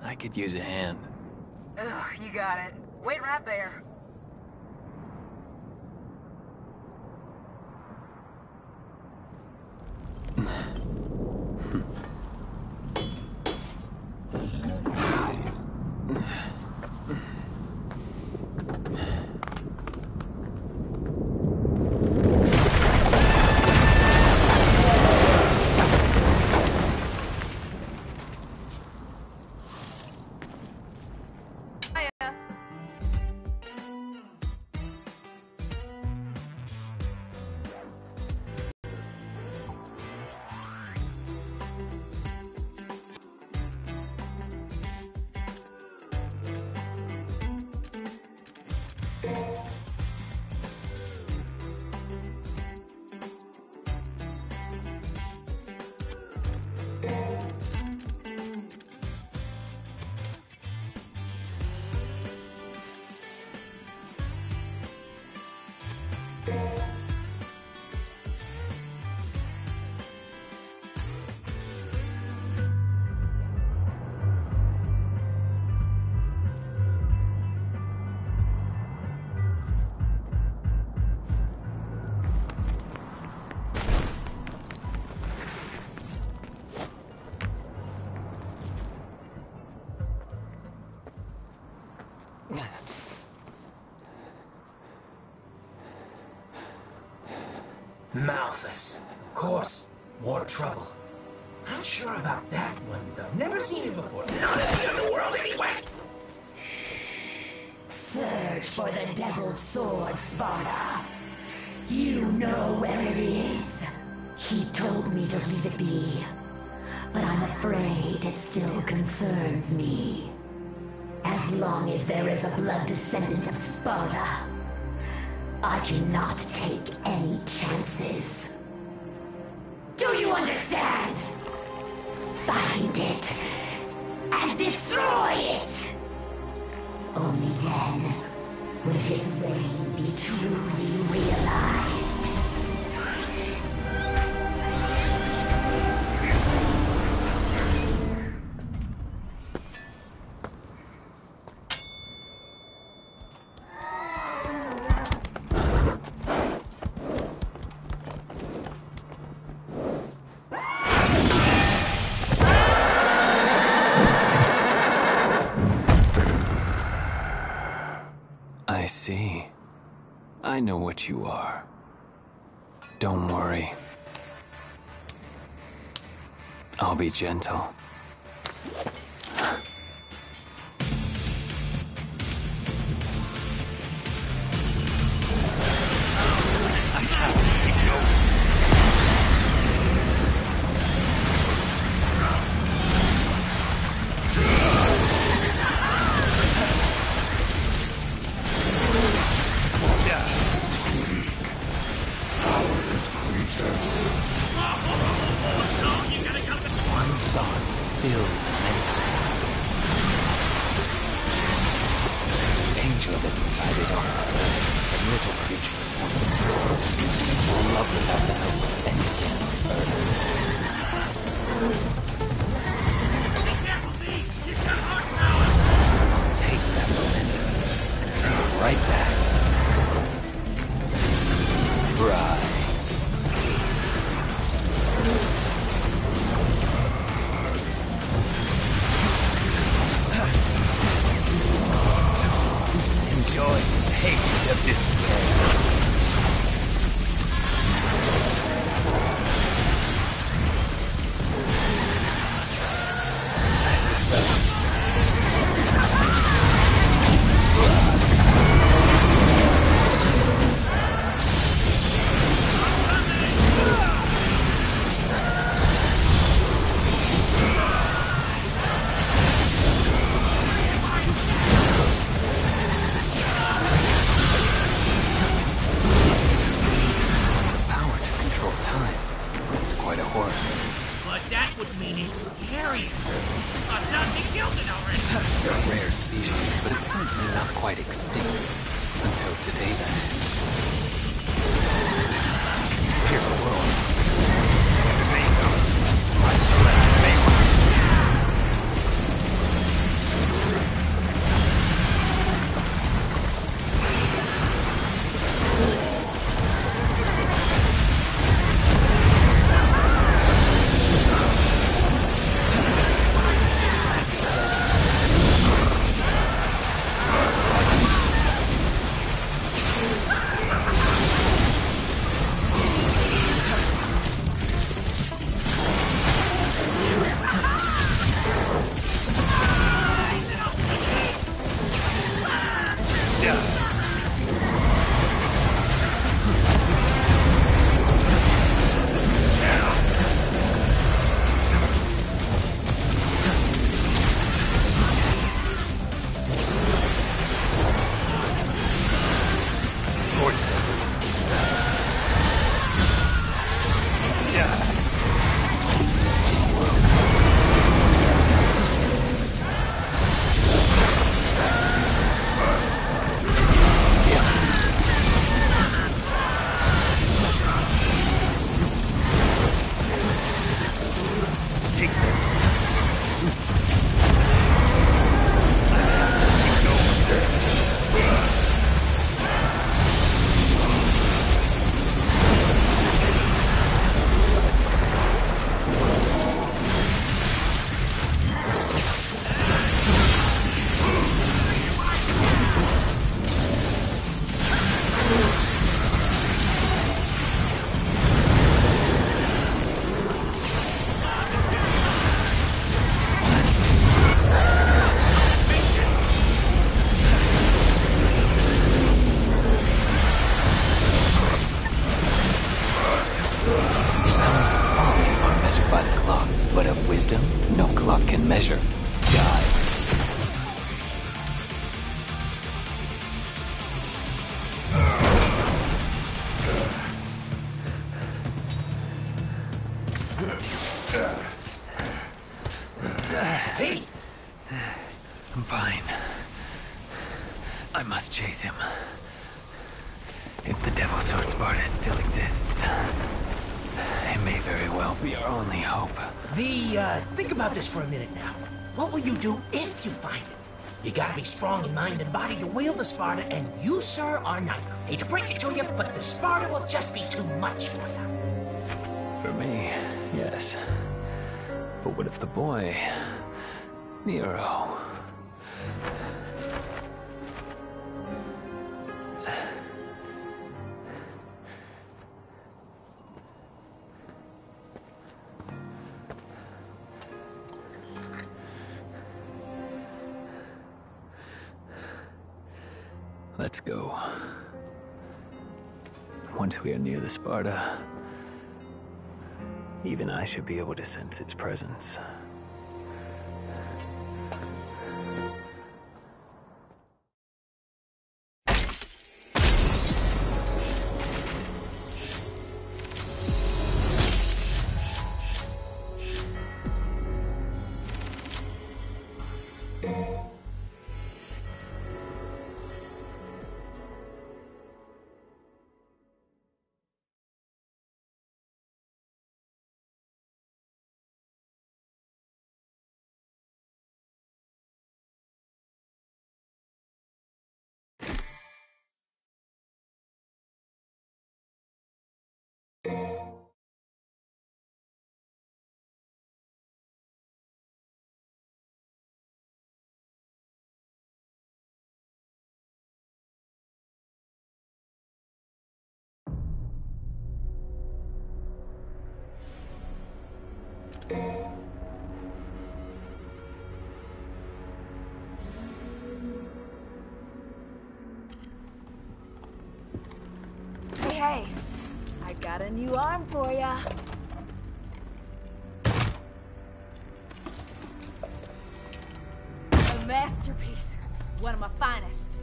I could use a hand. Ugh, you got it. Wait right there. Malthus. Of course. More trouble. Not sure about that one, though. Never seen it before. Not in the underworld, anyway. Search for the Devil's Sword, Sparta. You know where it is. He told me to leave it be. But I'm afraid it still concerns me. As long as there is a blood descendant of Sparta, I cannot take any chances. Do you understand? Find it and destroy it! Only then will his reign be truly realized. I see. I know what you are. Don't worry. I'll be gentle. I'm fine. I must chase him. If the Devil Sword Sparta still exists, it may very well be our only hope. Think about this for a minute now. What will you do if you find it? You gotta be strong in mind and body to wield the Sparta, and you, sir, are not. Hate to break it to you, but the Sparta will just be too much for you. For me, yes. But what if the boy, Nero? Let's go. Once we are near the Sparta, even I should be able to sense its presence. Hey, I got a new arm for ya. A masterpiece. One of my finest.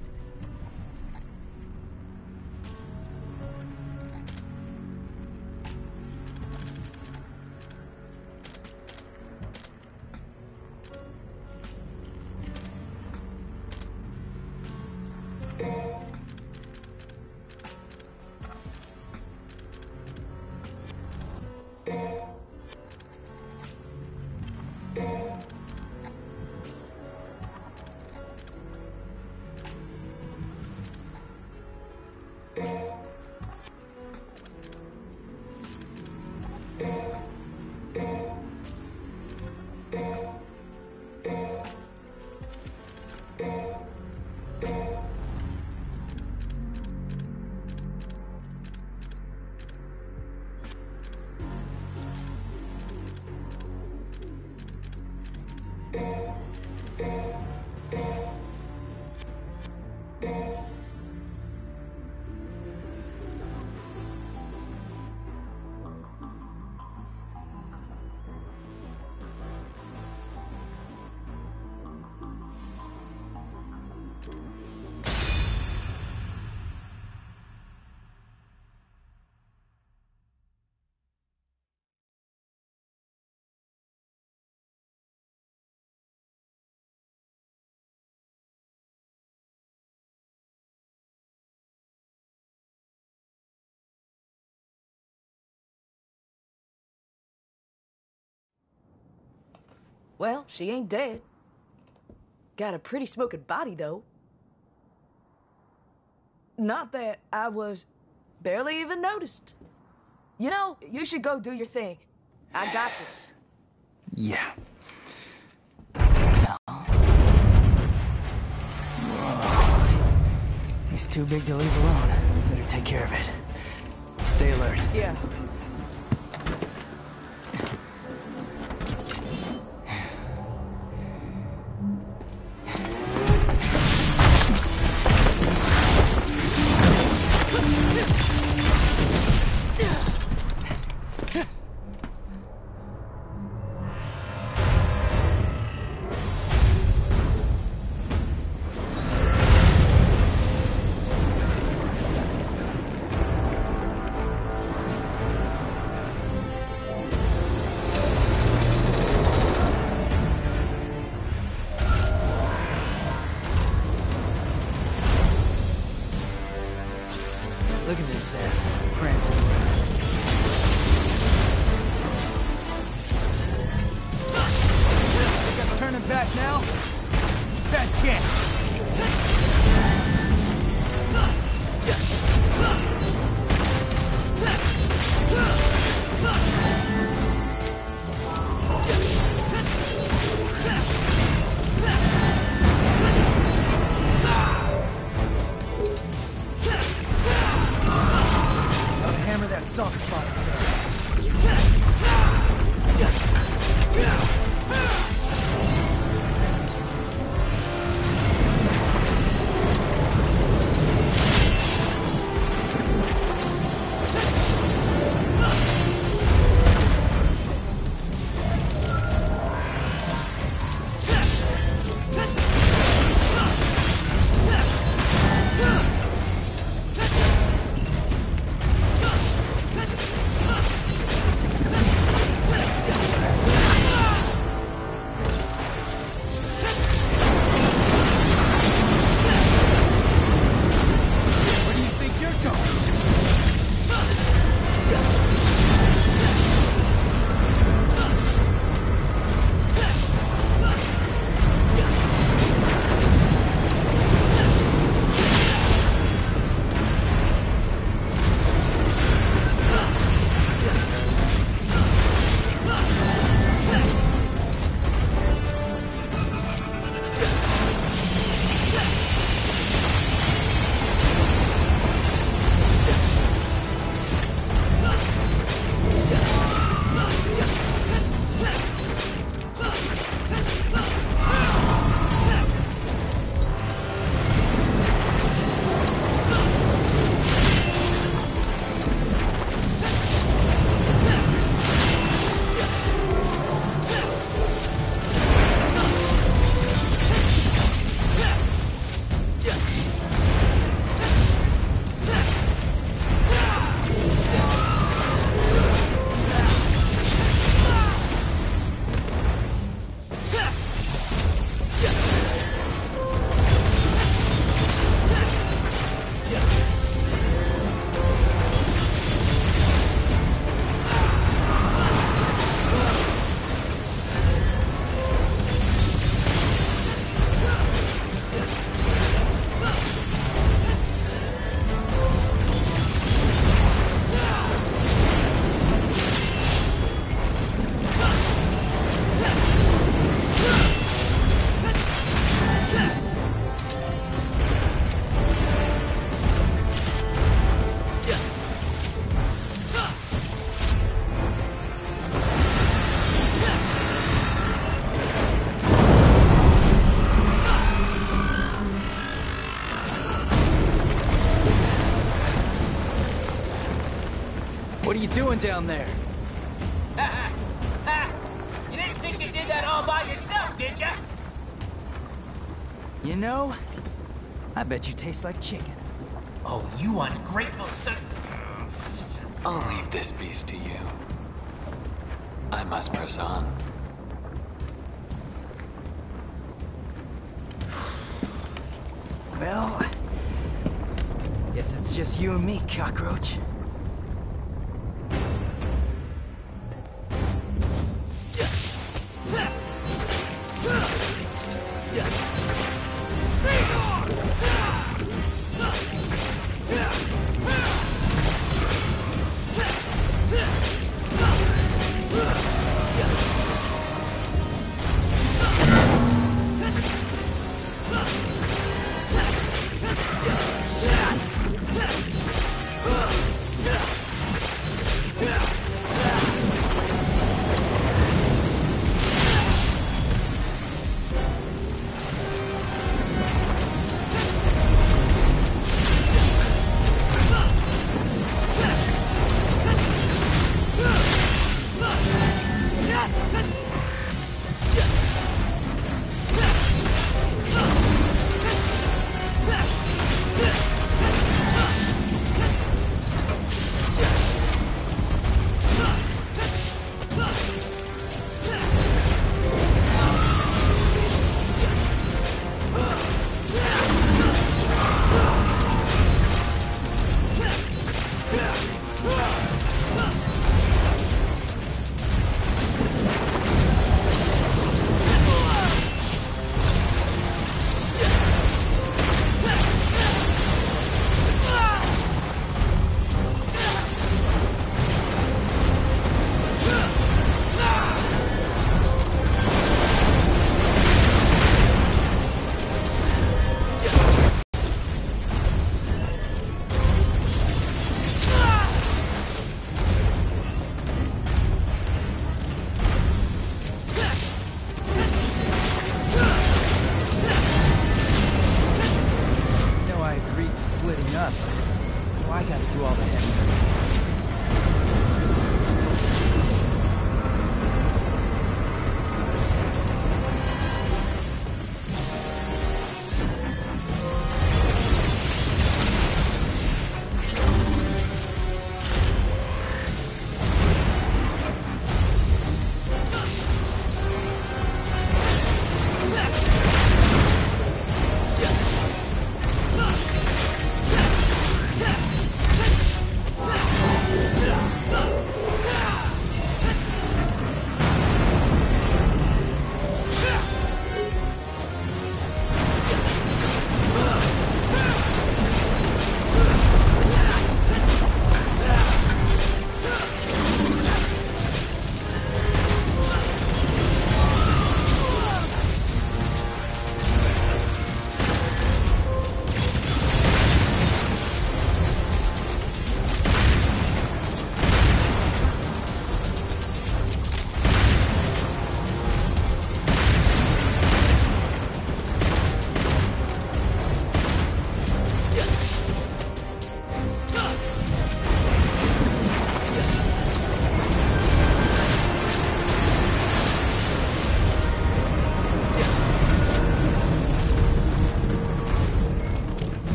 Well, she ain't dead. Got a pretty smoking body, though. Not that I was barely even noticed. You know, you should go do your thing. I got this. Yeah. Whoa. He's too big to leave alone. Better take care of it. Stay alert. Yeah. That's it! I'll hammer that soft spot up there. Where do you think you're going? What are you doing down there? You didn't think you did that all by yourself, did ya? You know, I bet you taste like chicken. Oh, you ungrateful son... I'll leave this beast to you. I must press on. Well, guess it's just you and me, cockroach.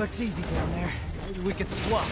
looks easy down there. Maybe we could swap.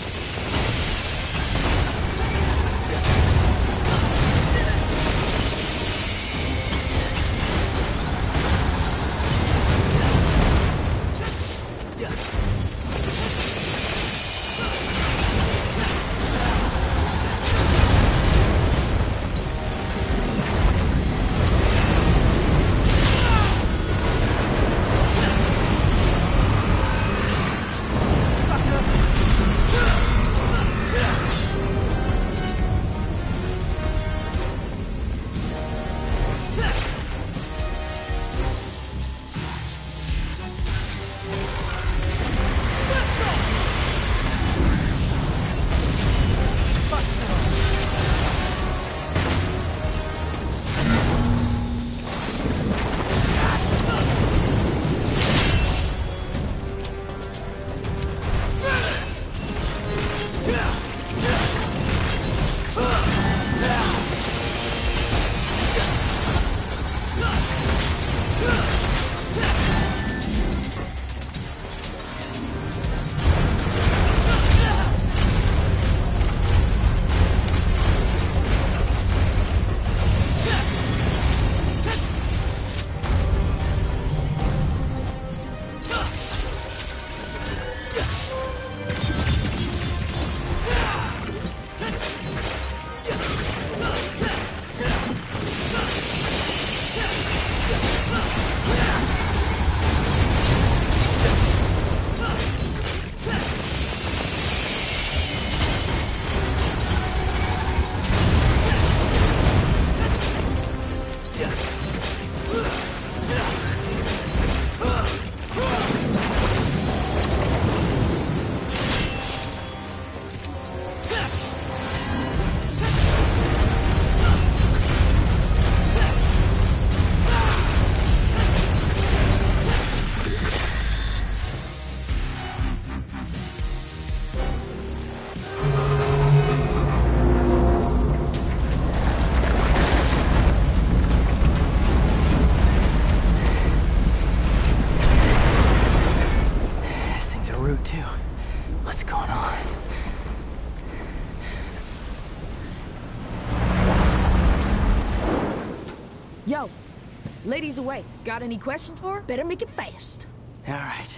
Yo, lady's away. Got any questions for her? Better make it fast. All right.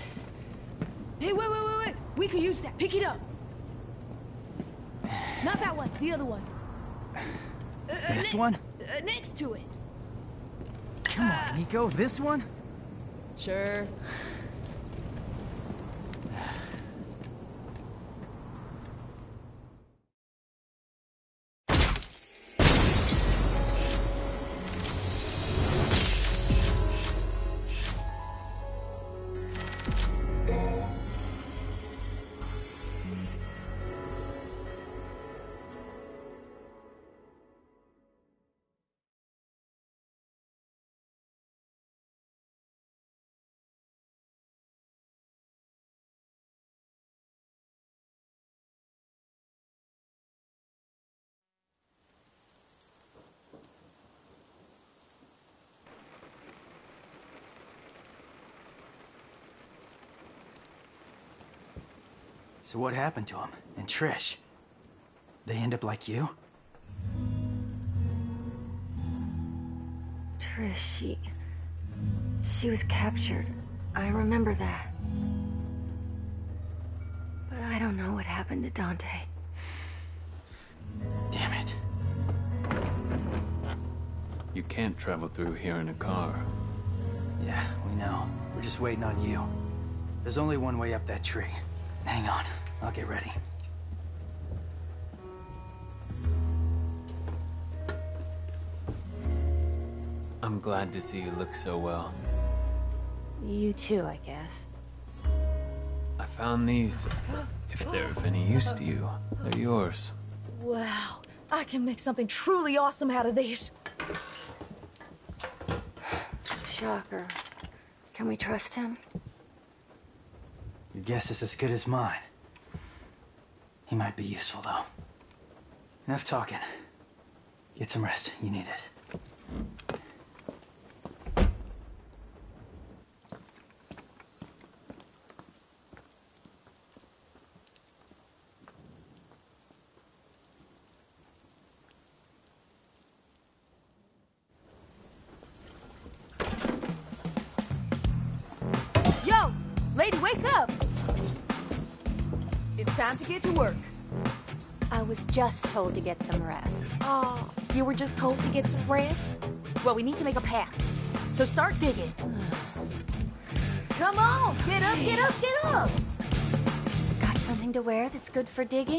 Hey, wait. We could use that. Pick it up. Not that one. The other one. This one? Next to it. Come on, Nico. This one? Sure. So what happened to him? And Trish? They end up like you? Trish, she was captured. I remember that. But I don't know what happened to Dante. Damn it. You can't travel through here in a car. Yeah, we know. We're just waiting on you. There's only one way up that tree. Hang on, I'll get ready. I'm glad to see you look so well. You too, I guess. I found these. If they're of any use to you, they're yours. Wow, I can make something truly awesome out of these. Shocker. Can we trust him? Your guess is as good as mine. He might be useful, though. Enough talking. Get some rest. You need it. Lady, wake up! It's time to get to work. I was just told to get some rest. Oh, you were just told to get some rest? Well, we need to make a path. So start digging. Come on, get up, get up, get up! Got something to wear that's good for digging?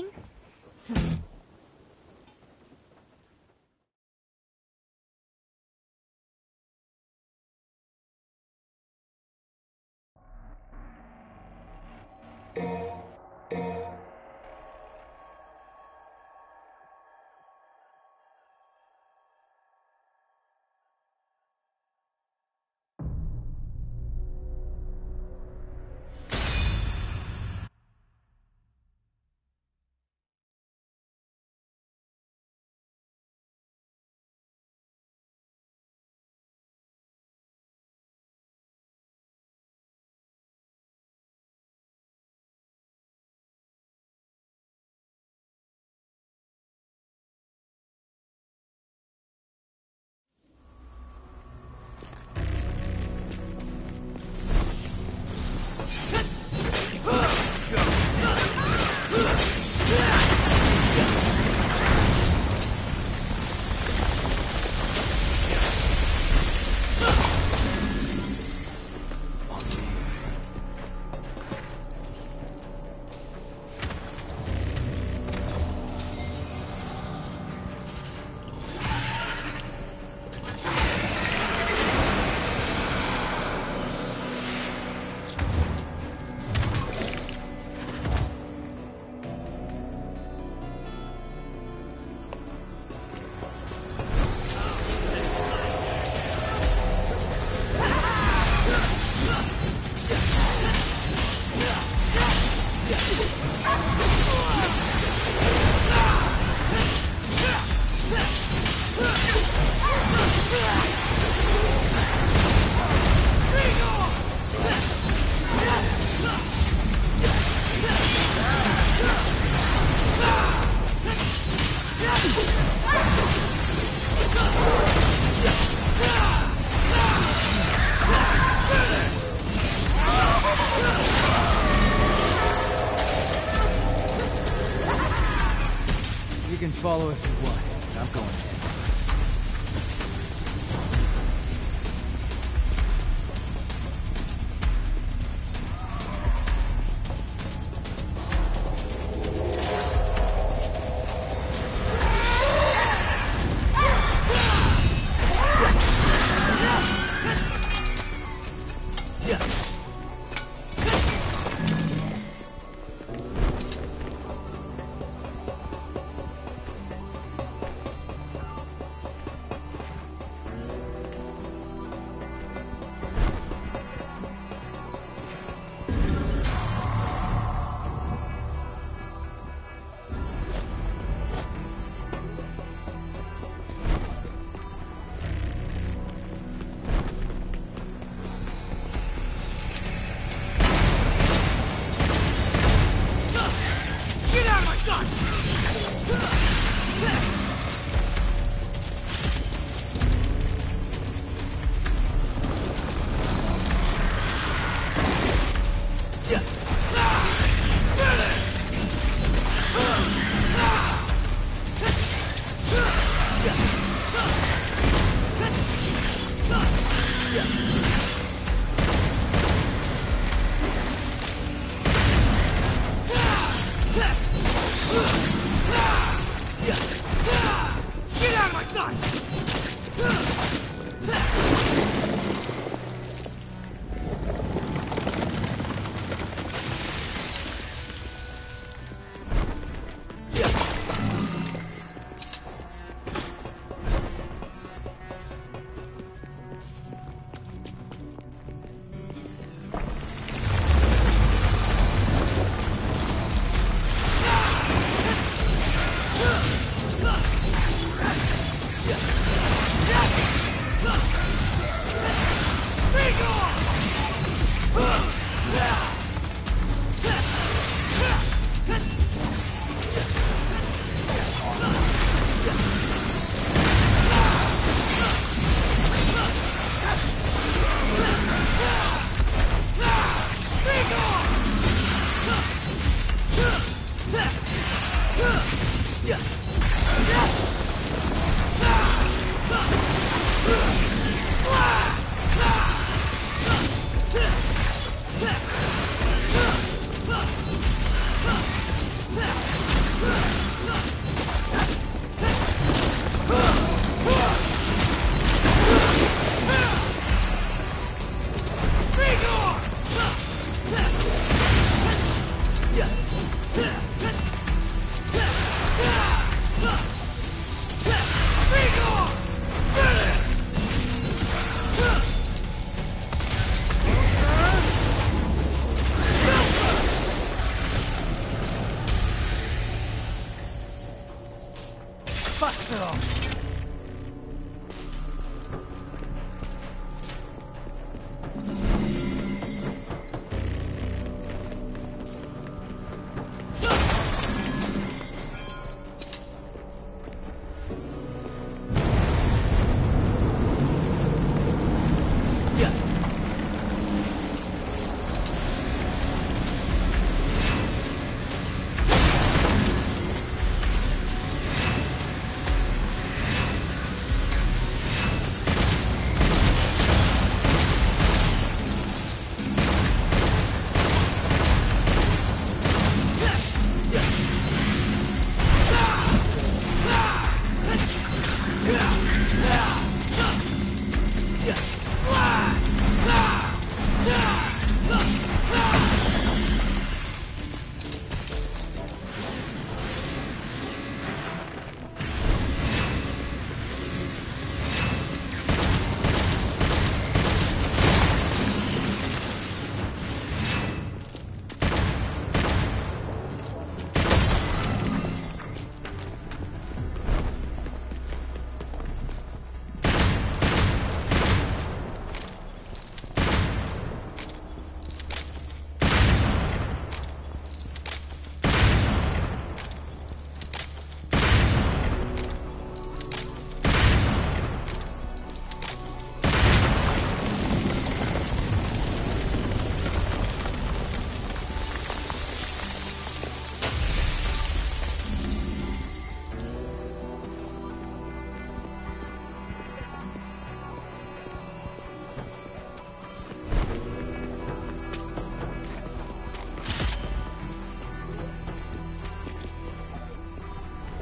You can follow if you want. I'm going ahead.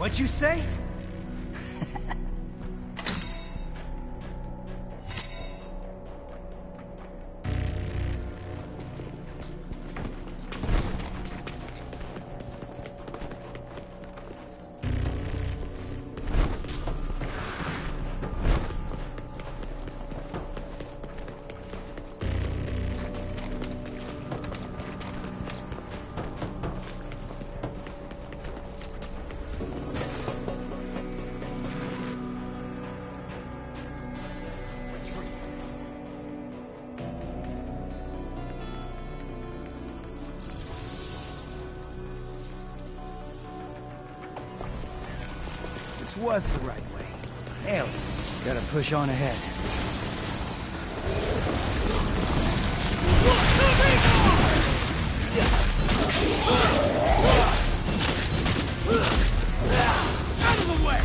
What'd you say? This was the right way. Hell, gotta push on ahead. Out of the way!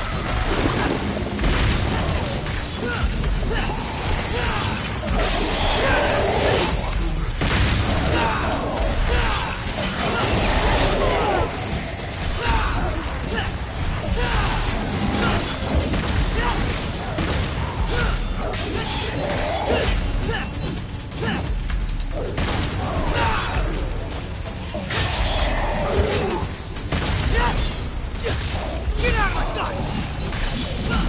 Get out of my sight!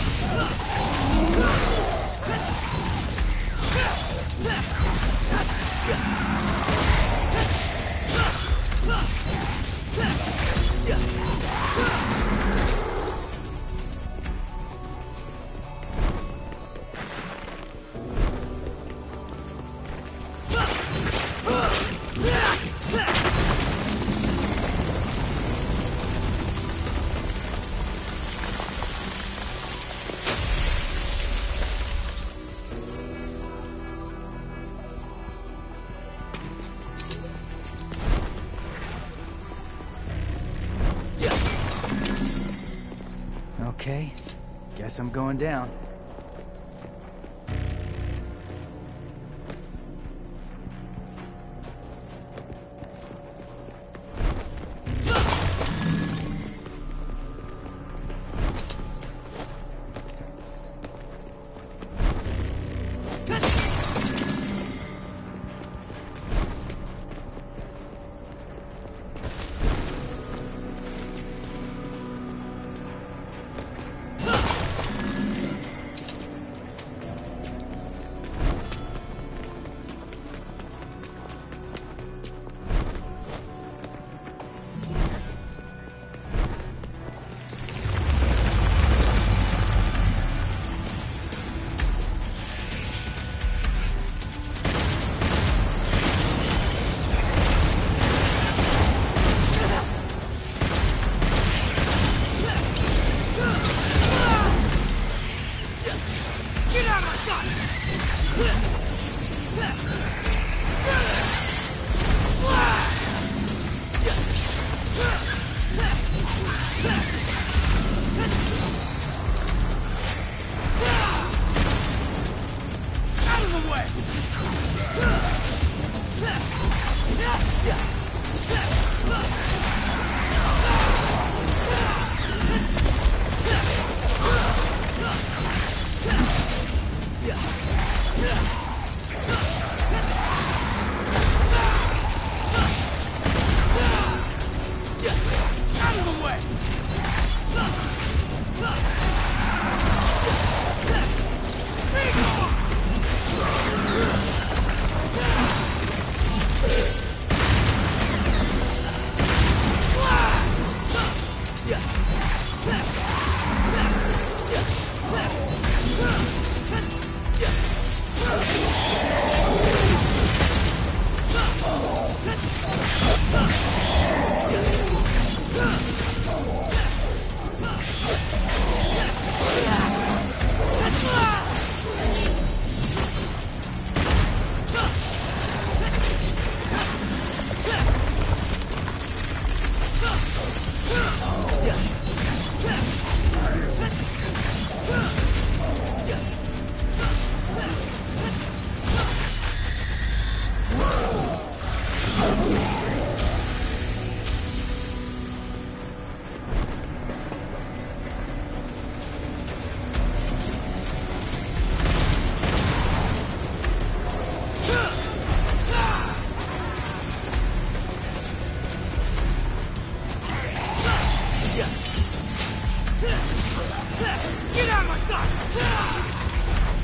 Okay, guess I'm going down.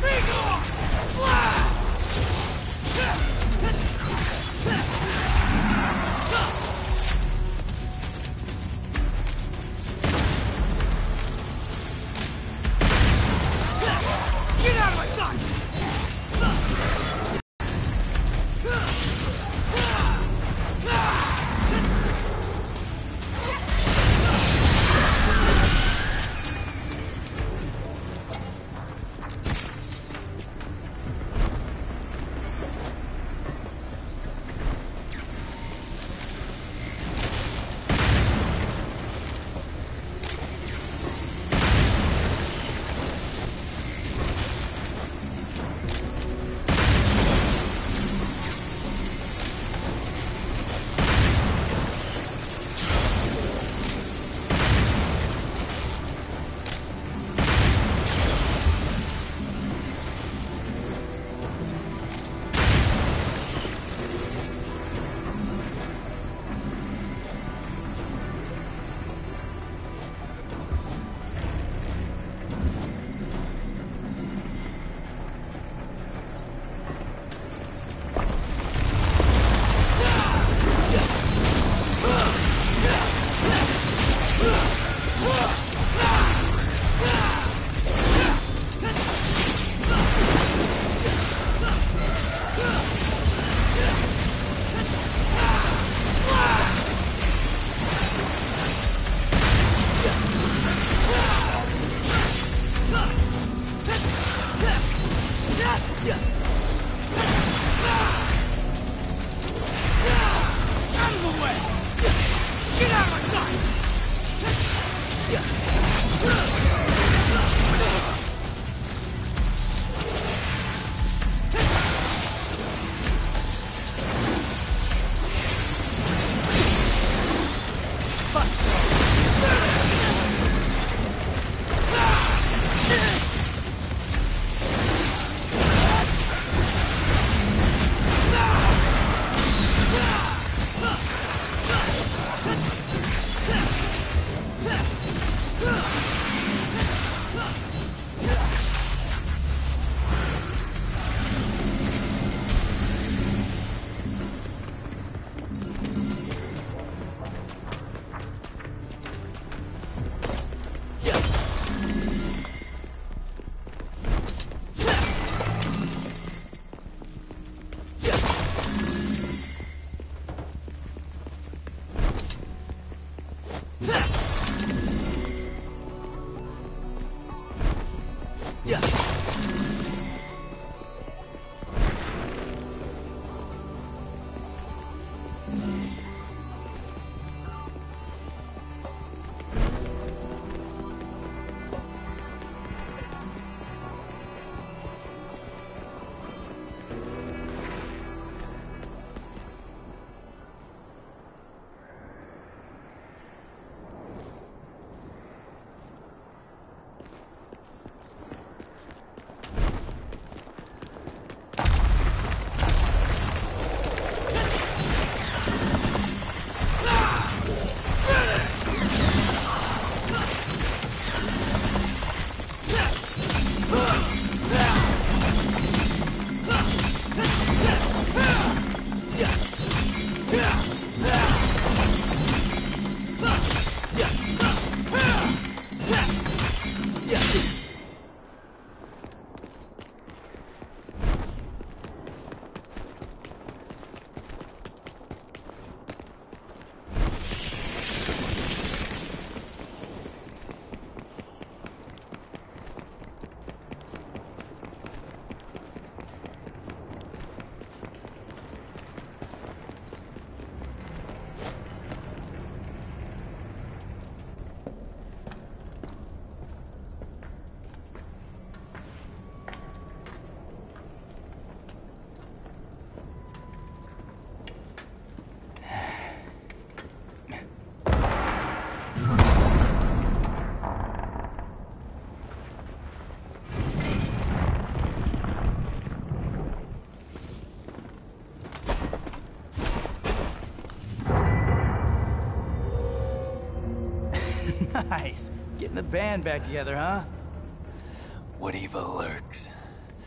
Nice. Getting the band back together, huh? What evil lurks?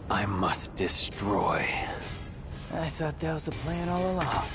I must destroy. I thought that was the plan all along.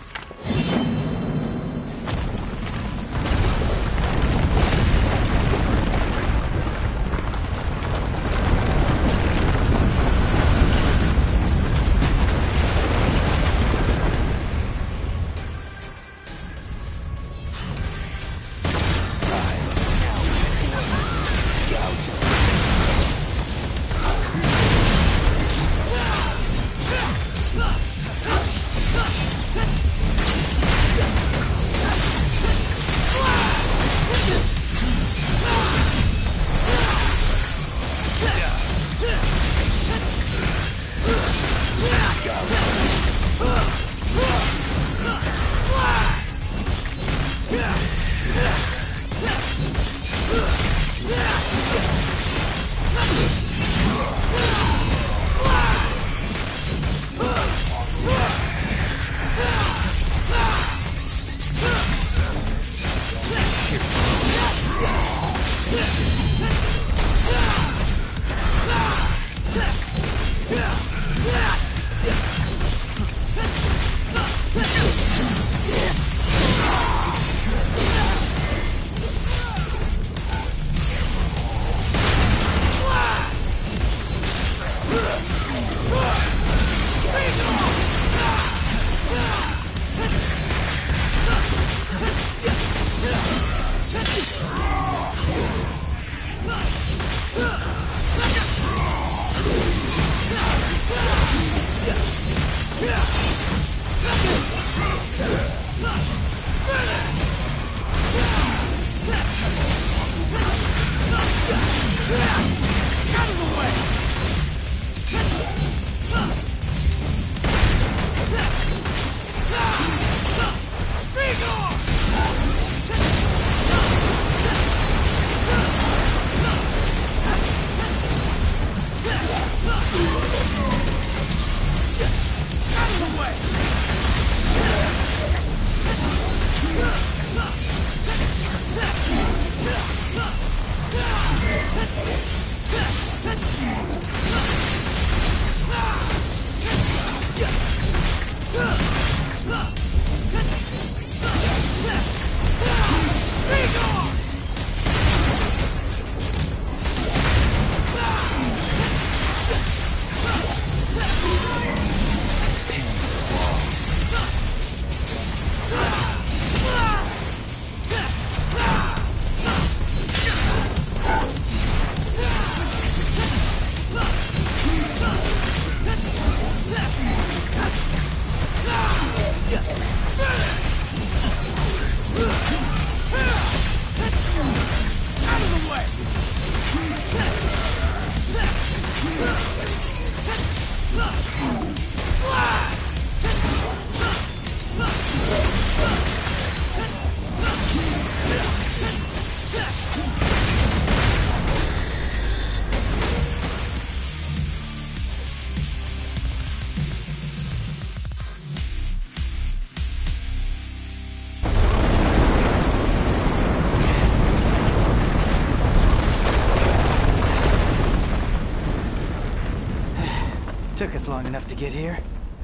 Took us long enough to get here.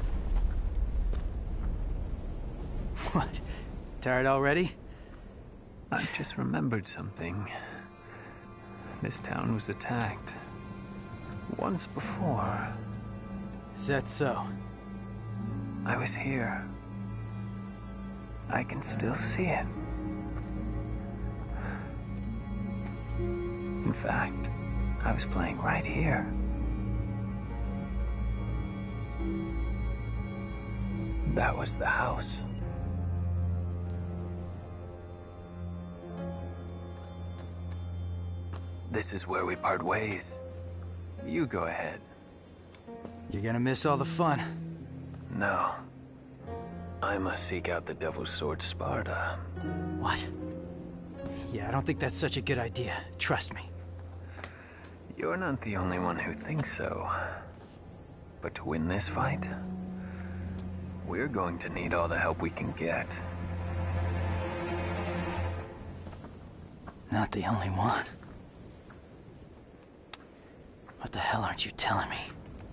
What? Tired already? I've just remembered something. This town was attacked. Once before. Is that so? I was here. I can still see it. In fact, I was playing right here. That was the house. This is where we part ways. You go ahead. You're gonna miss all the fun. No. I must seek out the Devil's Sword Sparda. What? Yeah, I don't think that's such a good idea. Trust me. You're not the only one who thinks so. But to win this fight, we're going to need all the help we can get. Not the only one. What the hell aren't you telling me?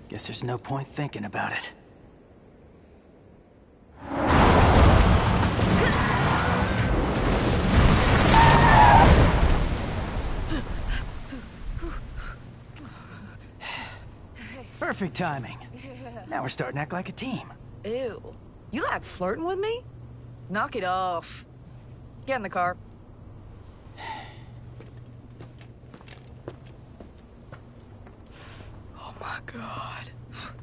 Guess there's no point thinking about it. Perfect timing. Now we're starting to act like a team. Ew. You like flirting with me? Knock it off. Get in the car. Oh my God.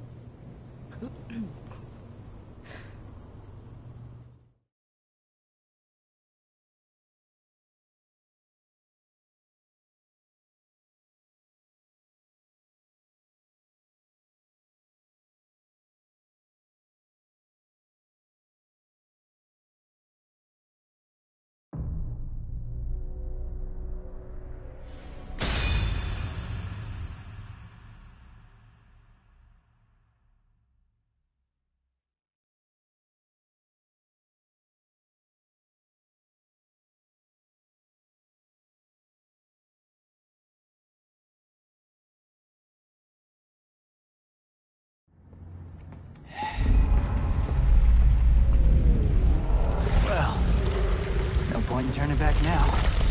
Well, no point in turning back now.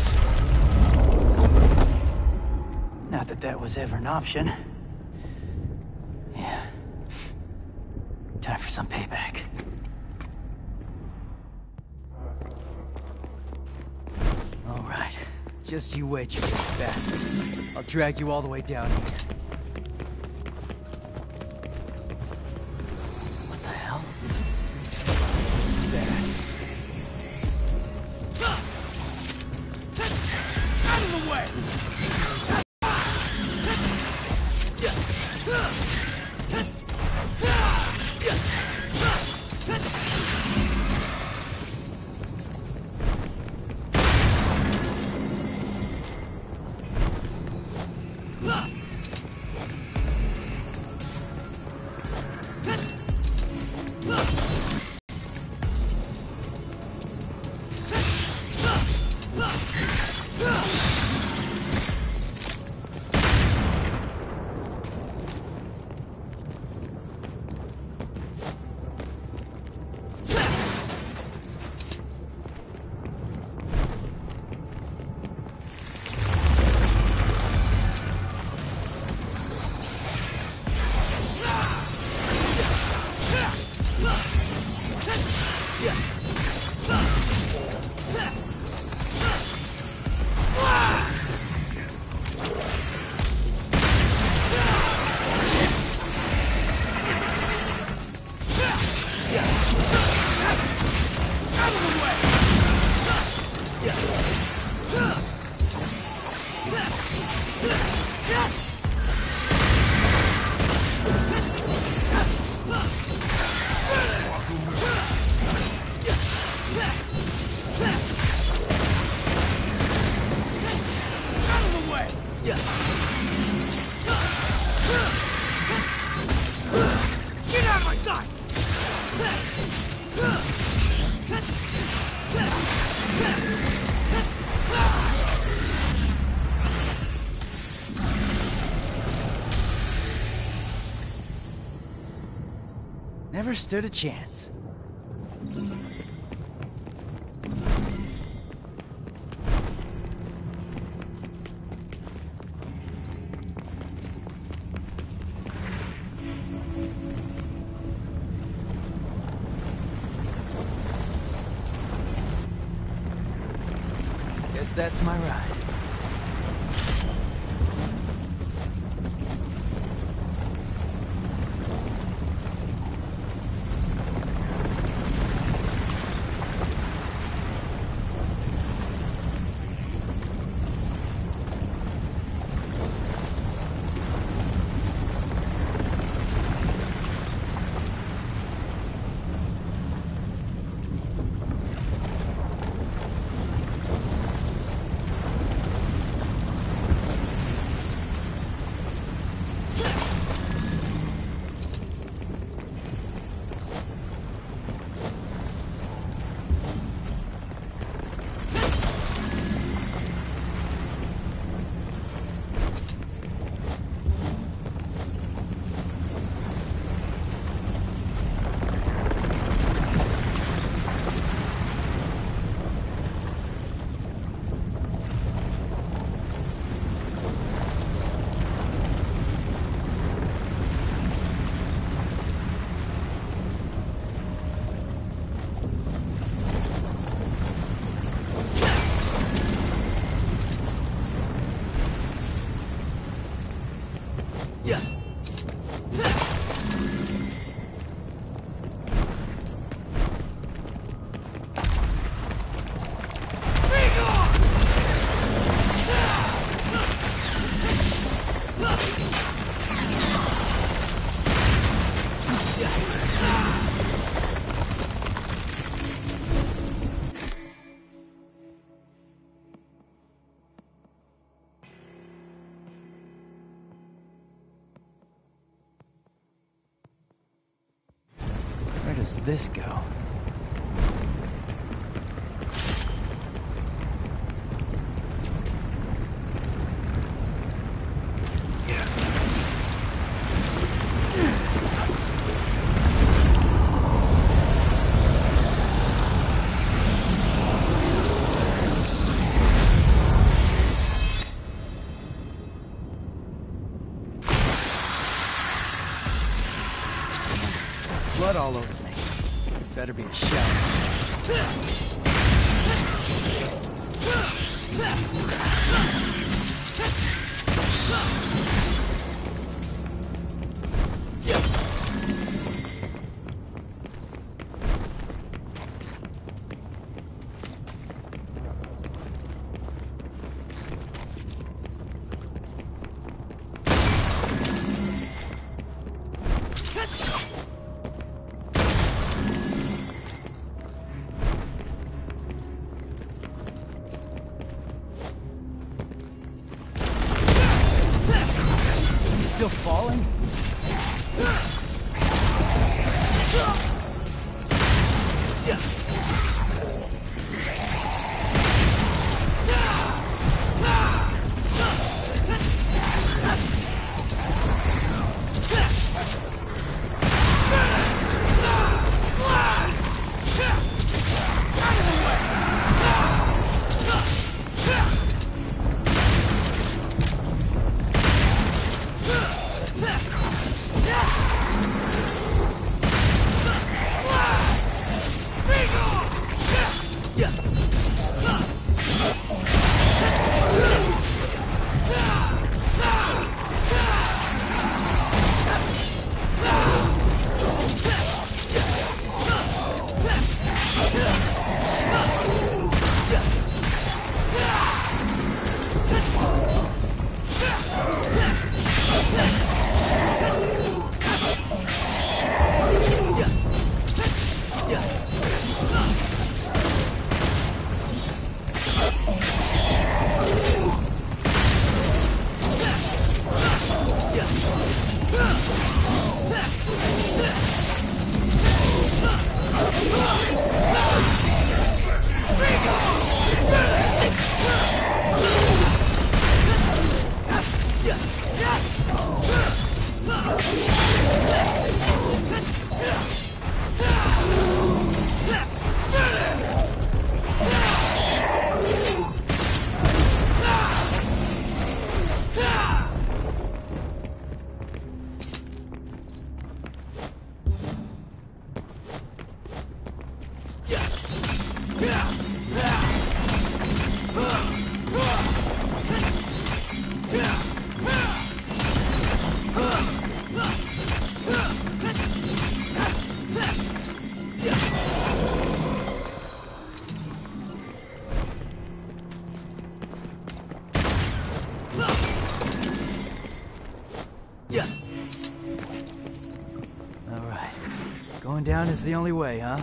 Not that that was ever an option. Yeah. Time for some payback. All right. Just you wait, you little bastard. I'll drag you all the way down here. What the hell? What's that? Out of the way! Never stood a chance. Guess that's my ride. this go? Blood all over me. Better be a shower. Still falling? Alright. Going down is the only way, huh?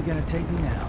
gonna take me now?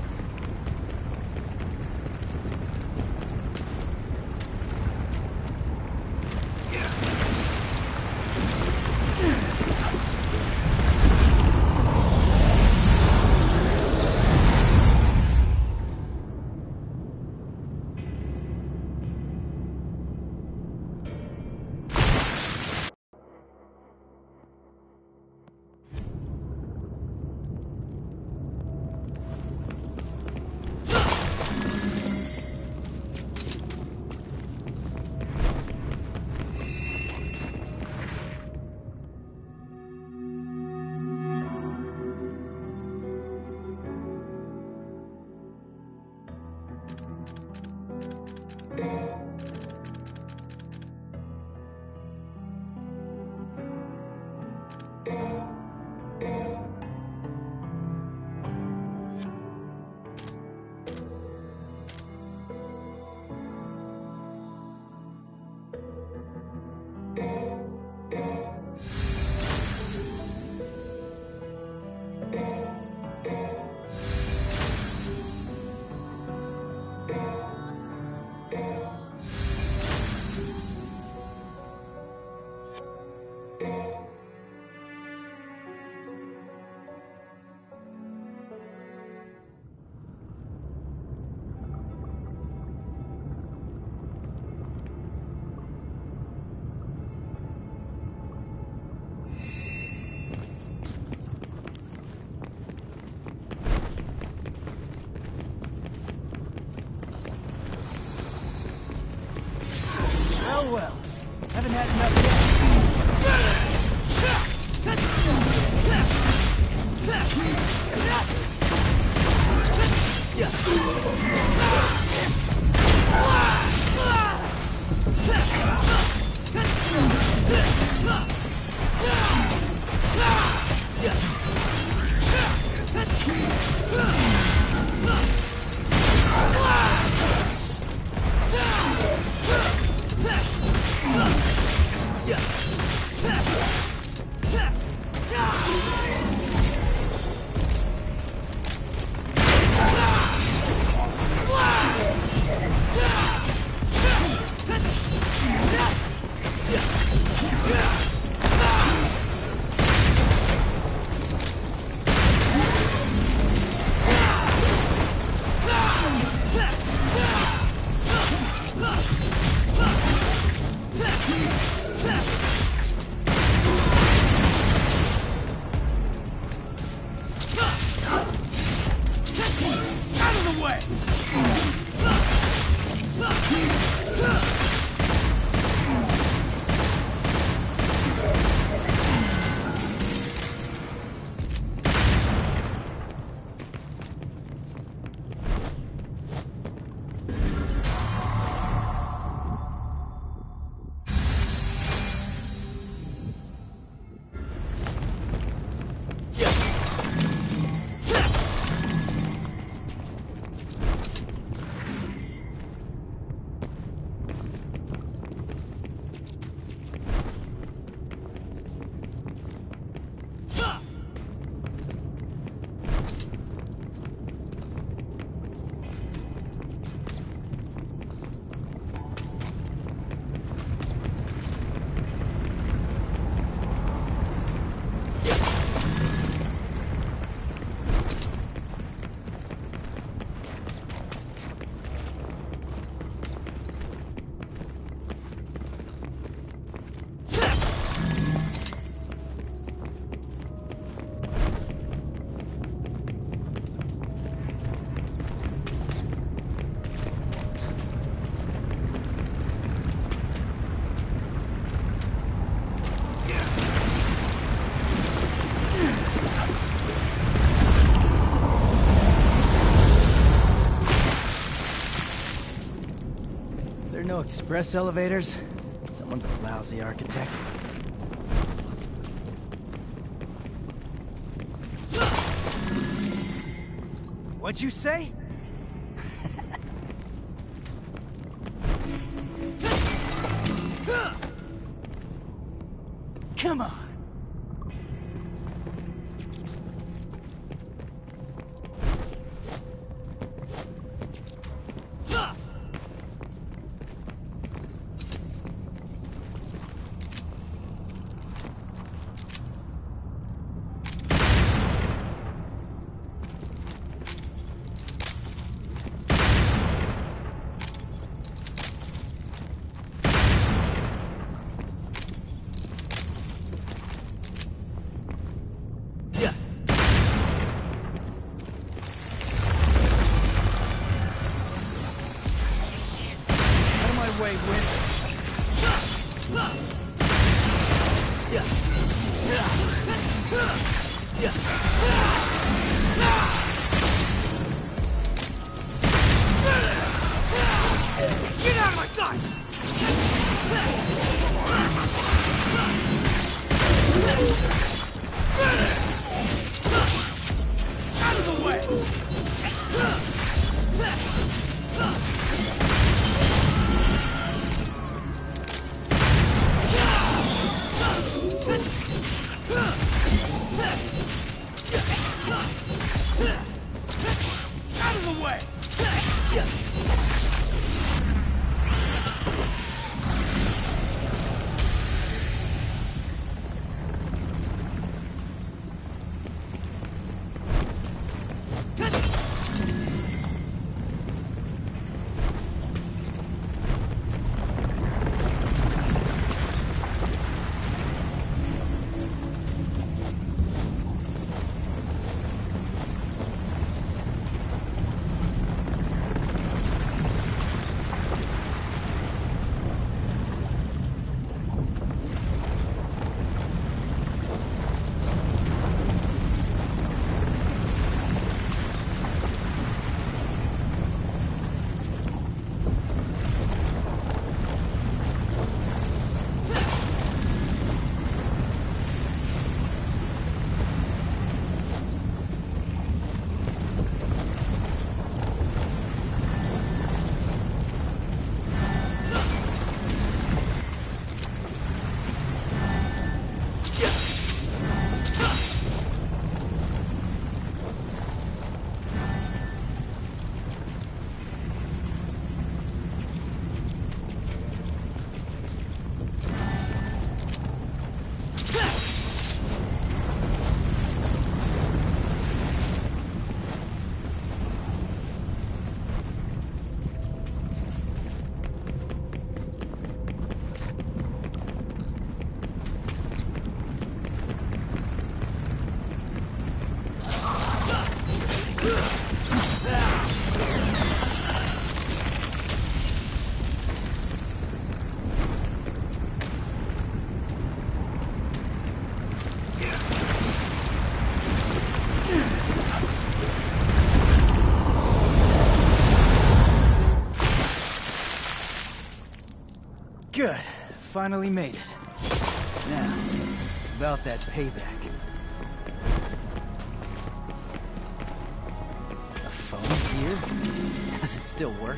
Well, haven't had enough No express elevators? Someone's a lousy architect. What'd you say? Come on. Get out of my sight! Out of the way! Out of the way! Good. Finally made it. Now, about that payback. A phone here? Does it still work?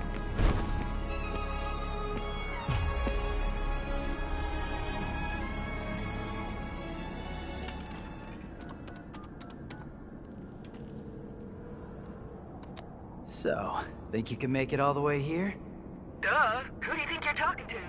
So, think you can make it all the way here? Duh. Who do you think you're talking to?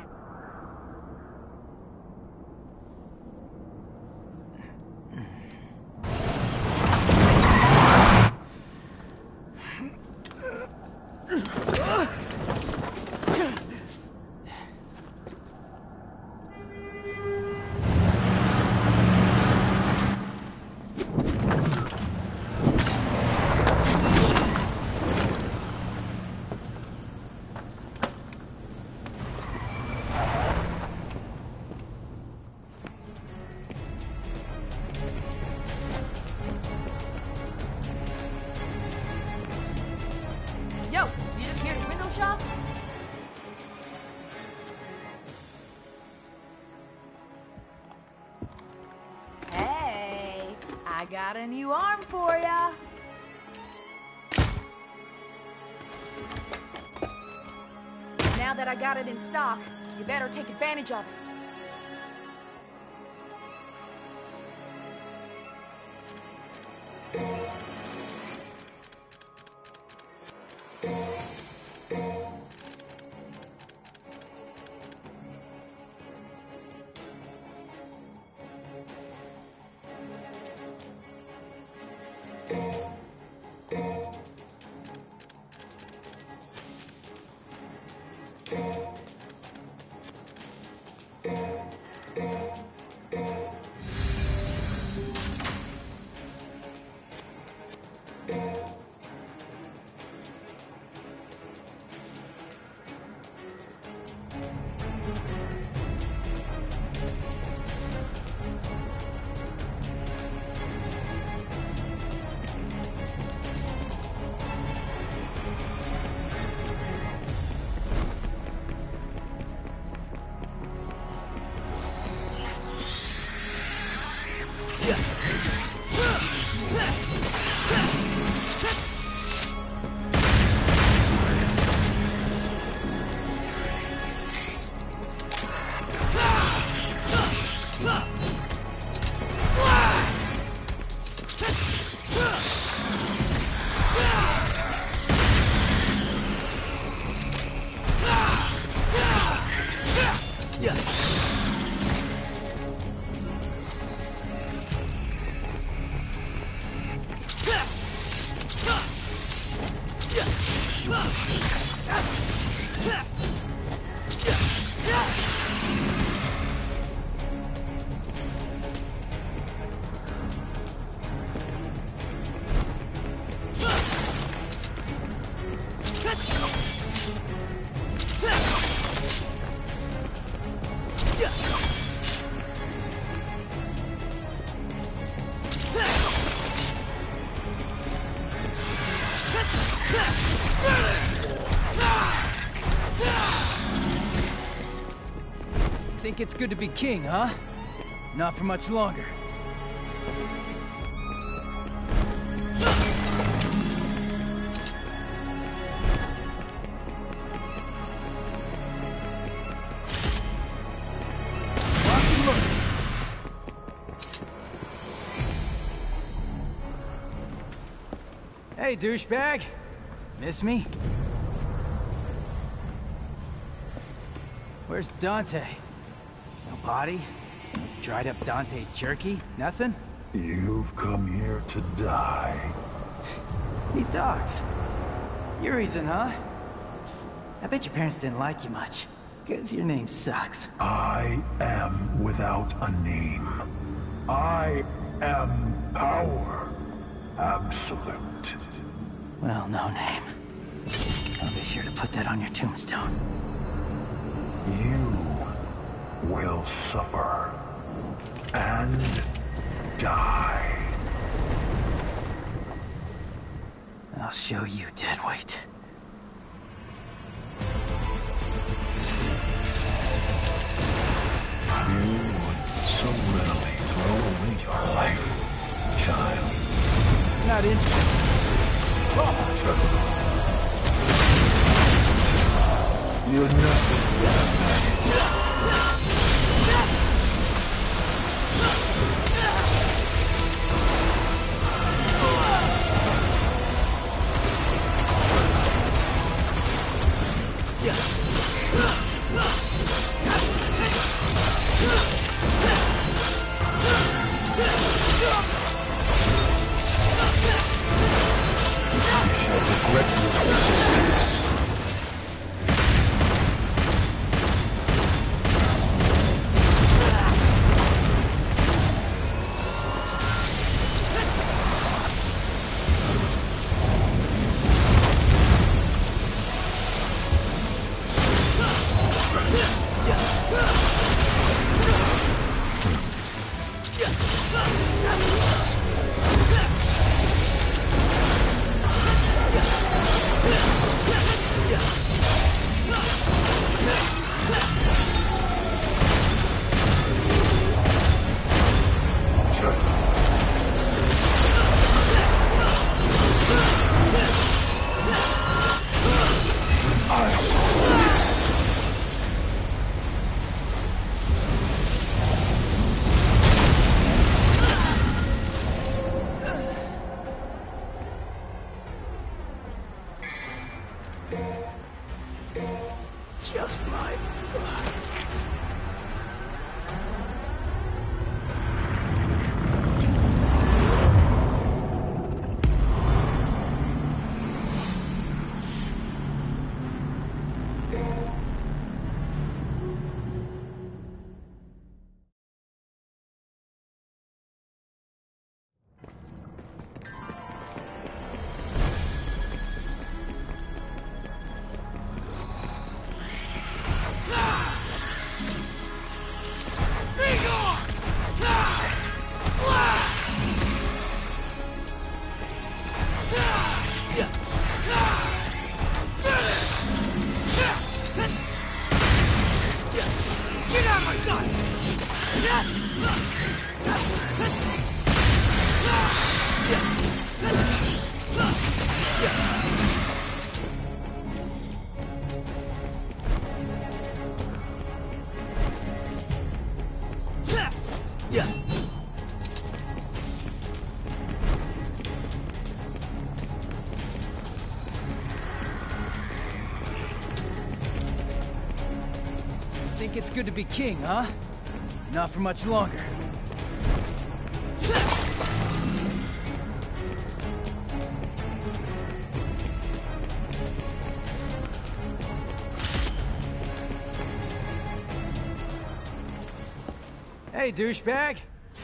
Yo, you just here to window shop? Hey, I got a new arm for ya. Now that I got it in stock, you better take advantage of it. Think it's good to be king, huh? Not for much longer. Hey, douchebag. Miss me? Where's Dante? No body? No dried up Dante jerky? Nothing? You've come here to die. He talks. Your reason, huh? I bet your parents didn't like you much. 'Cause your name sucks. I am without a name. I am power. Absolute. Well, no name. I'll be sure to put that on your tombstone. You will suffer and die. I'll show you, deadweight. You would so readily throw away your life, child. Not interested. You're nothing but a maggot. You shall regret your resistance. Just my luck. Yeah. Think it's good to be king, huh? Not for much longer. Hey, douchebag!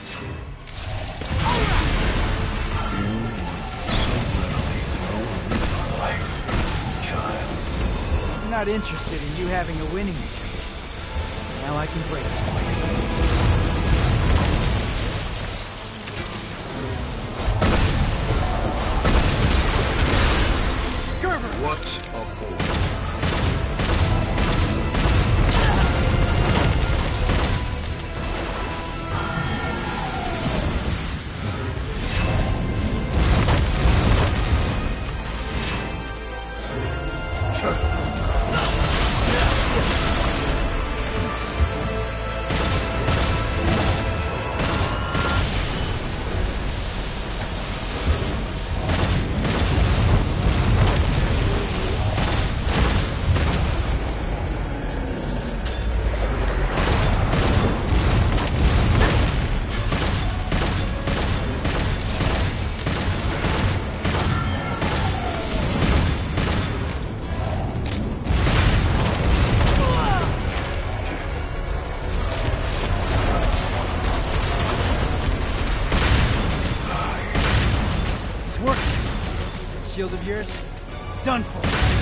I'm not interested in you having a winning streak. Now I can break it for you. Gerber! What's a bore? Shield of yours, it's done for.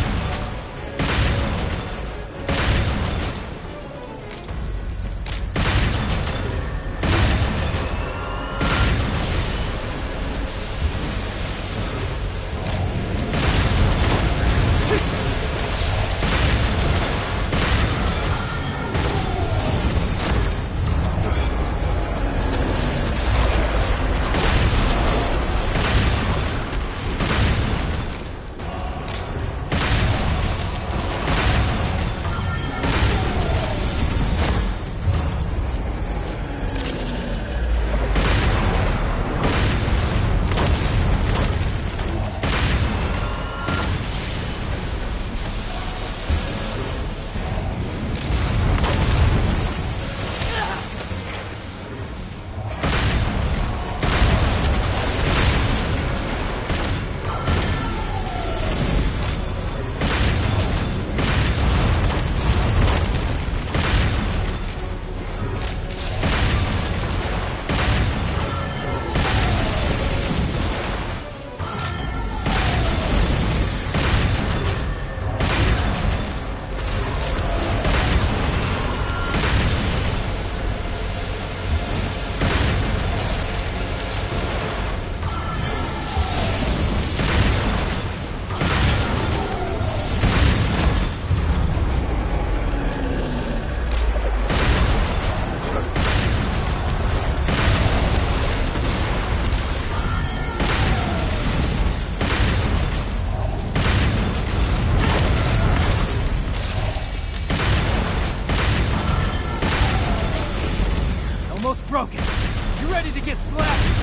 Almost broken. You ready to get slapped?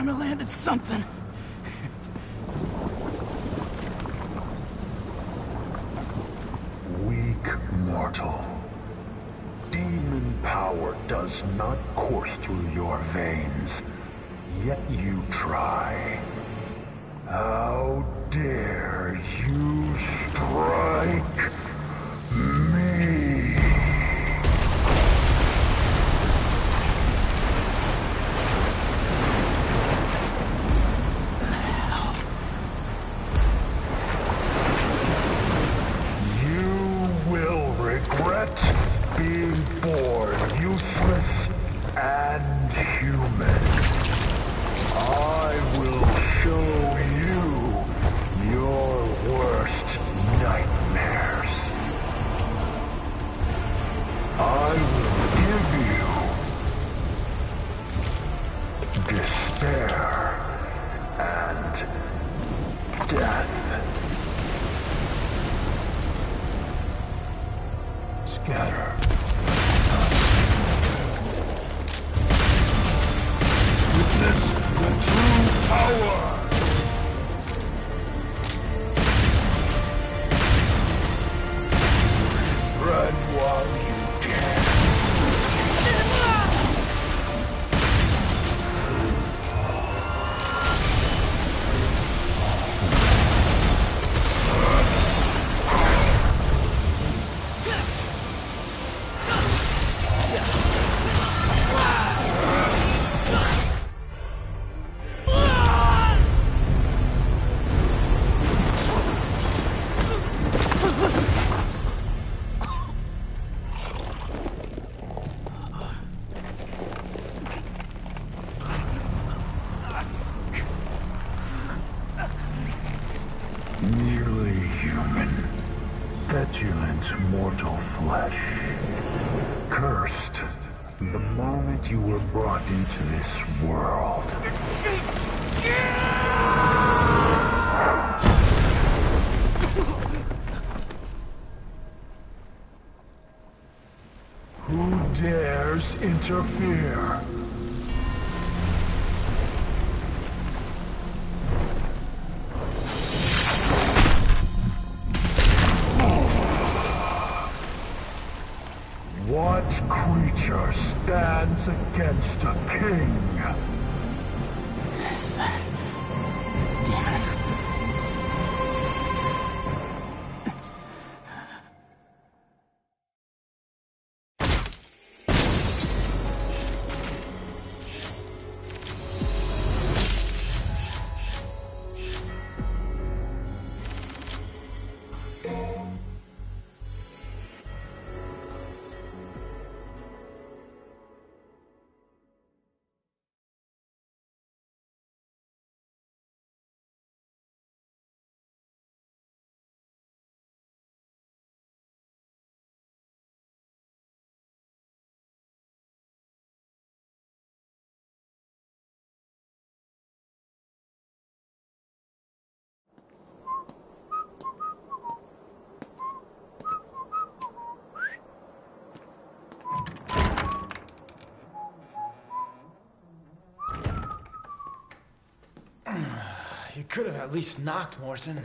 time I landed something. Weak mortal. Demon power does not course through your veins, yet you try. How dare you strike me? Being born useless and human. I will show you your worst nightmares. I will give you despair and death. Scatter. Witness the true power! Run while you can. Nearly human, petulant mortal flesh. Cursed the moment you were brought into this world. Who dares interfere? What creature stands against a king? Is that a demon? You could have at least knocked, Morrison.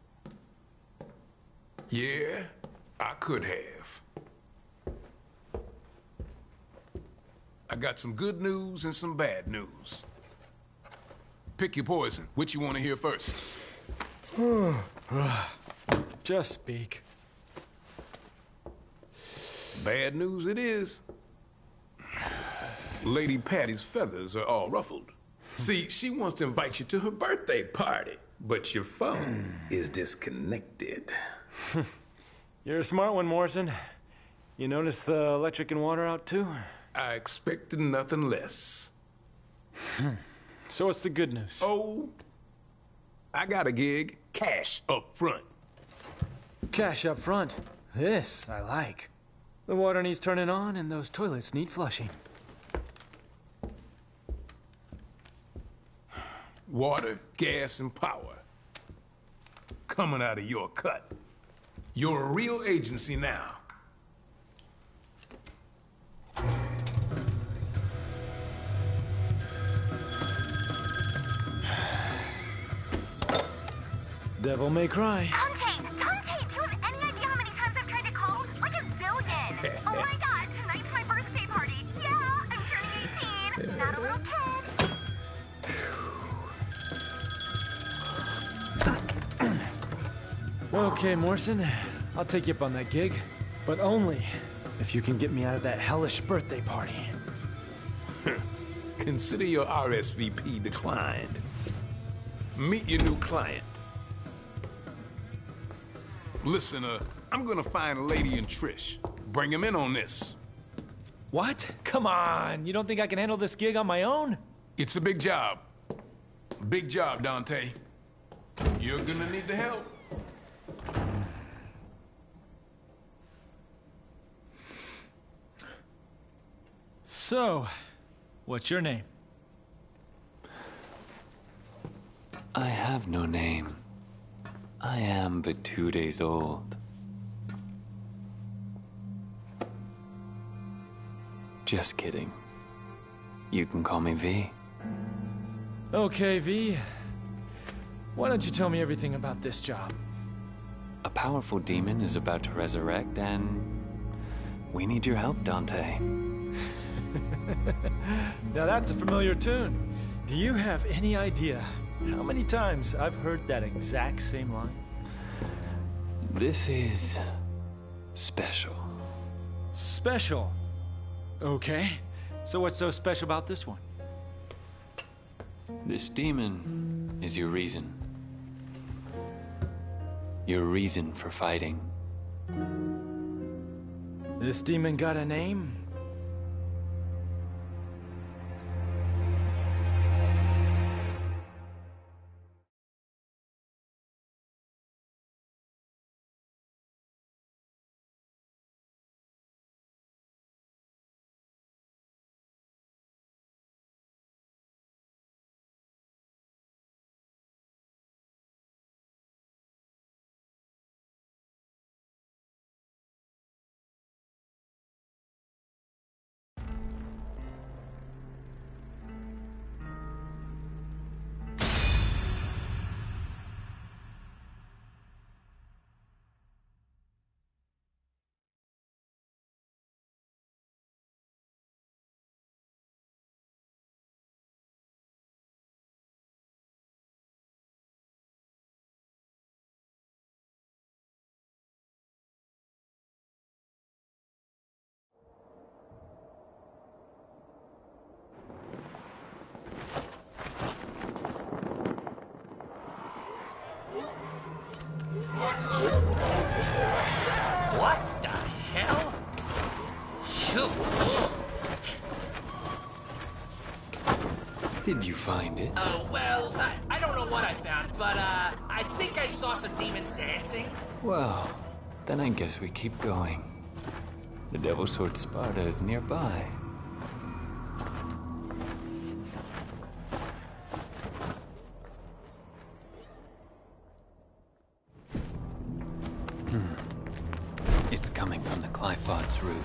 Yeah, I could have. I got some good news and some bad news. Pick your poison. Which you want to hear first? Just speak. Bad news it is. Lady Patty's feathers are all ruffled. See, she wants to invite you to her birthday party, but your phone is disconnected. You're a smart one, Morrison. You noticed the electric and water out, too? I expected nothing less. So what's the good news? Oh, I got a gig. Cash up front. Cash up front. This I like. The water needs turning on, and those toilets need flushing. Water, gas, and power. Coming out of your cut. You're a real agency now. Devil may cry. Dante! Dante! Do you have any idea how many times I've tried to call? Like a zillion! Oh my god, tonight's my birthday party! Yeah, I'm turning 18! Not a little kid! Okay, Morrison. I'll take you up on that gig. But only if you can get me out of that hellish birthday party. Consider your RSVP declined. Meet your new client. Listen, I'm gonna find Lady and Trish. Bring him in on this. What? Come on, you don't think I can handle this gig on my own? It's a big job. Big job, Dante. You're gonna need the help. So, what's your name? I have no name. I am but 2 days old. Just kidding. You can call me V. Okay, V. Why don't you tell me everything about this job? A powerful demon is about to resurrect, and we need your help, Dante. Now that's a familiar tune. Do you have any idea how many times I've heard that exact same line? This is special. Special? Okay. So what's so special about this one? This demon is your reason. Your reason for fighting. This demon got a name? What the hell? Shoot. Did you find it? Well, I don't know what I found, but, I think I saw some demons dancing. Well, then I guess we keep going. The Devil Sword Sparta is nearby. It's coming from the Qliphoth's route.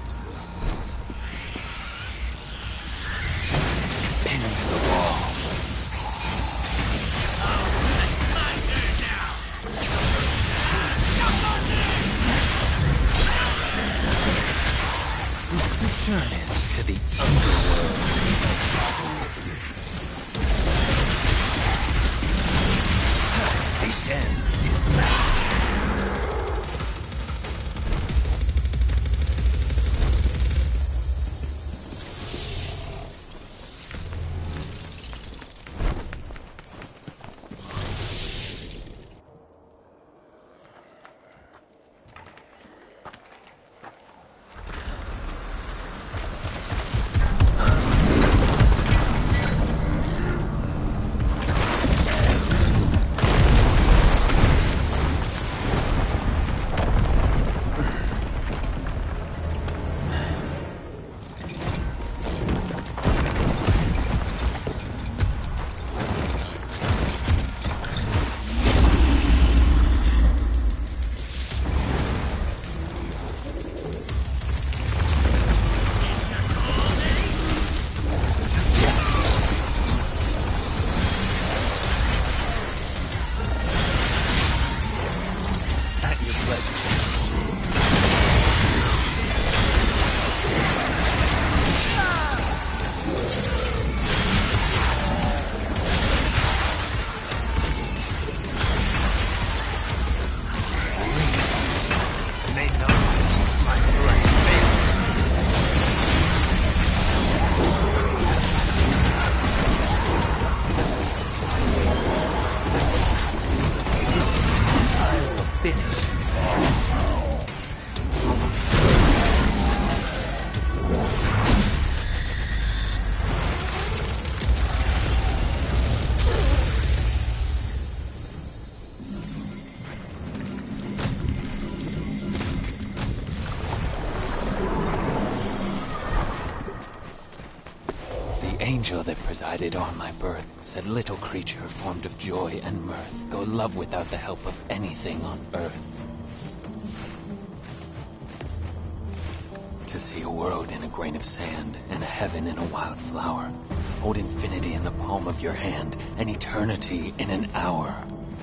Pinned to the wall. Returning to the underworld. The end is back. finish. The angel that presided on my birth said, little creature formed of joy and mirth, go love without the help of anything on earth. To see a world in a grain of sand, and a heaven in a wild flower. Hold infinity in the palm of your hand, and eternity in an hour.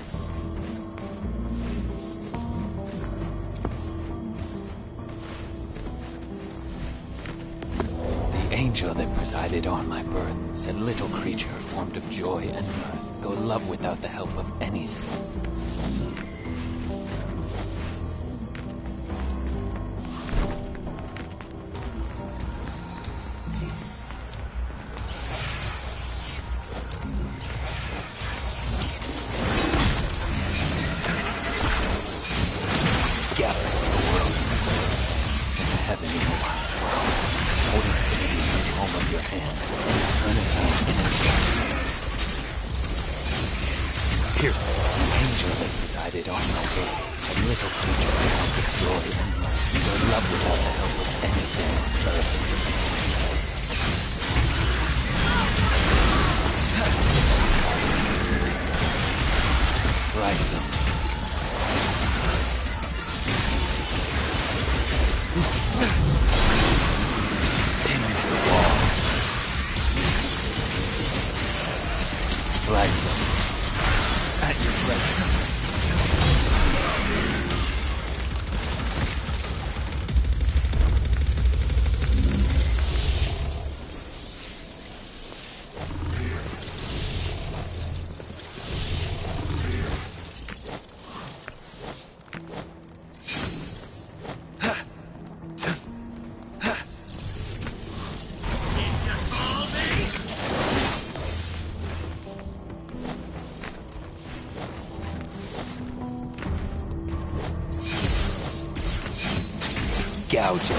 The angel that presided on my birth said, little creature formed of joy and mirth, go love without the help of anything. Galaxy, world, and a heaven in a wild flower. Hold infinity in the palm of your hand, and eternity in its hour. Here, the angel that presided on my birth said, little creature formed of joy and mirth, go love without the help of anything on earth. Slice them. Slice them. At your pleasure. Gouging.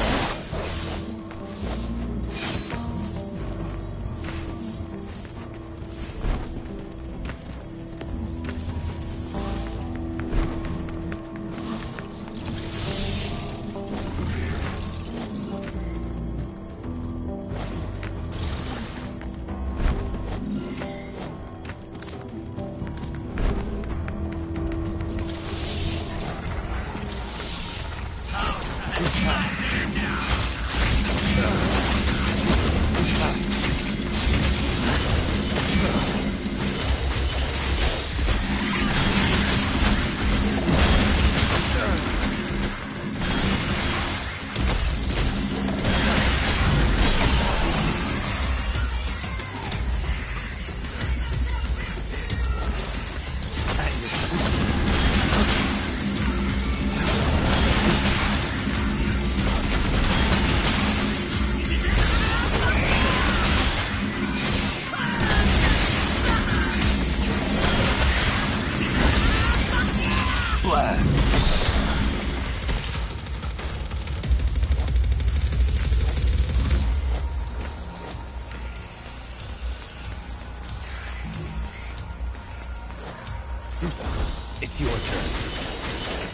It's your turn.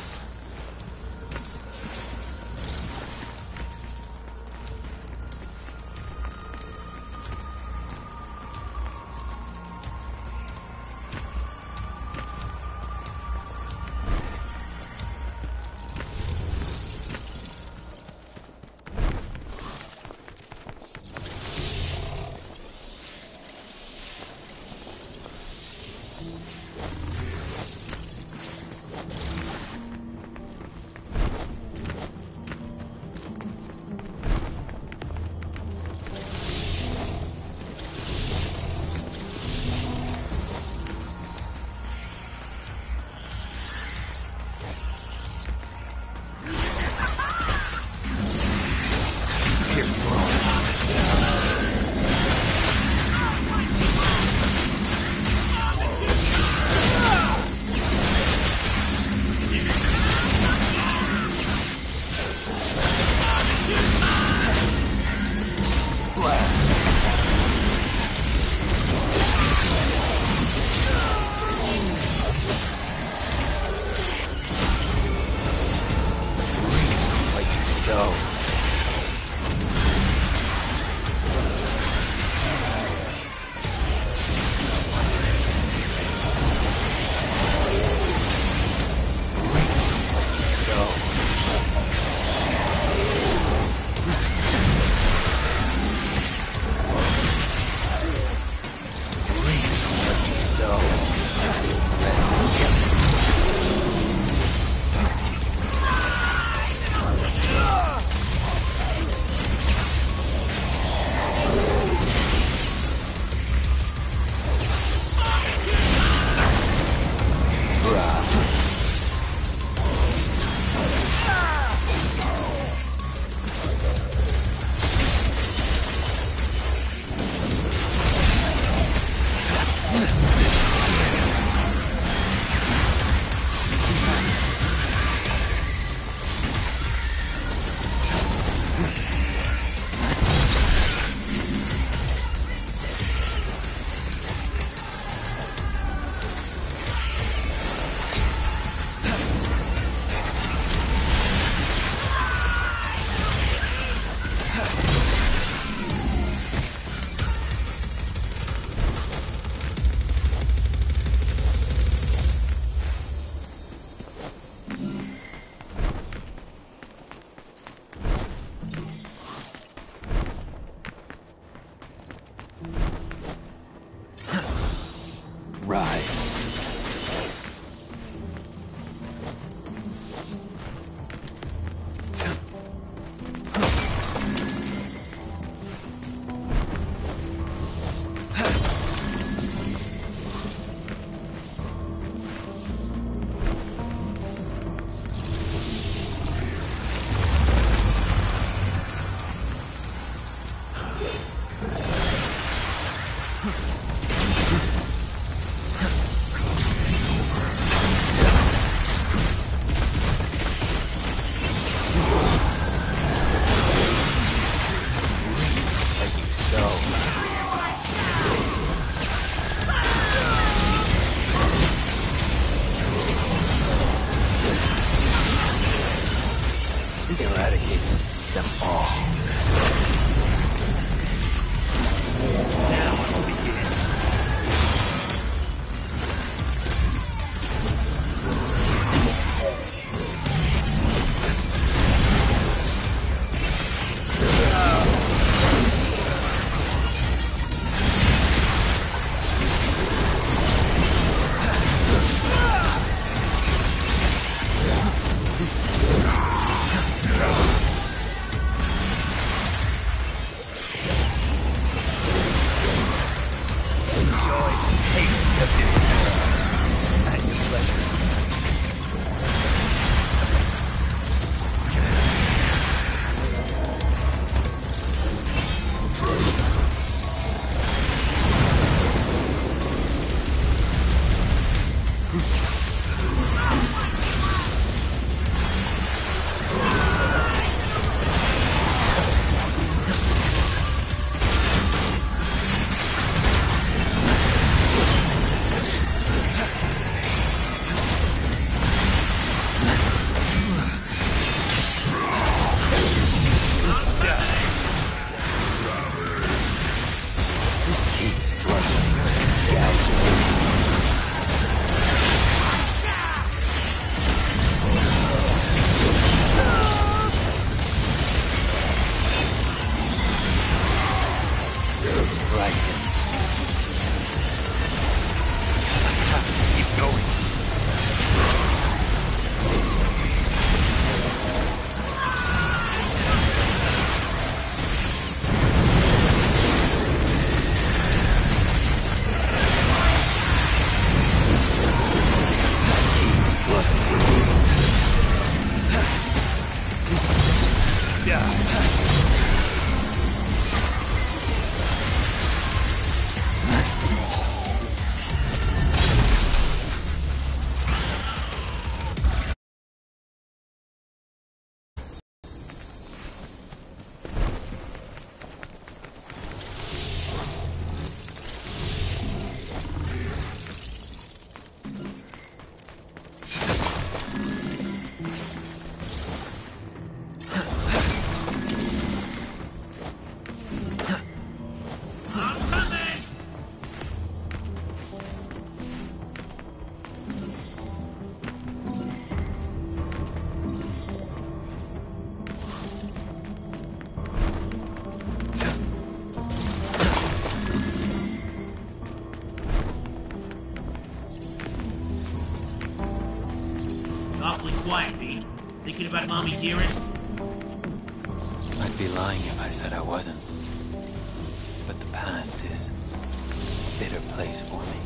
Thinking about Mommy Dearest? I'd be lying if I said I wasn't. But the past is a bitter place for me.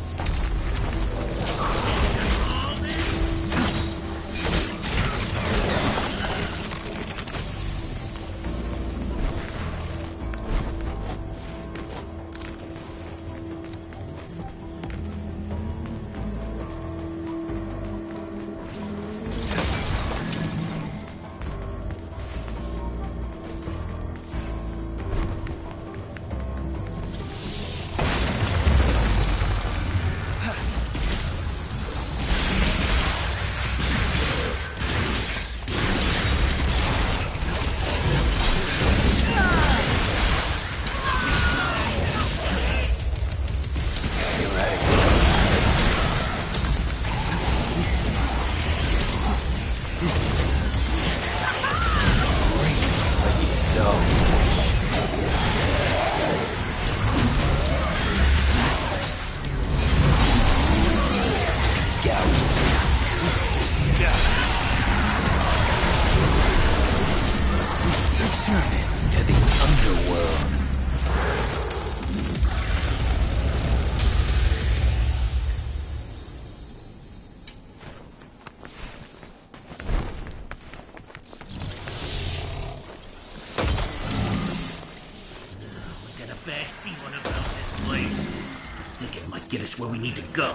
Where we need to go.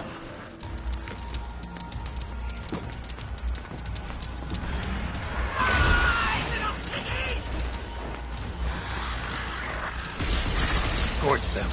Scorch them.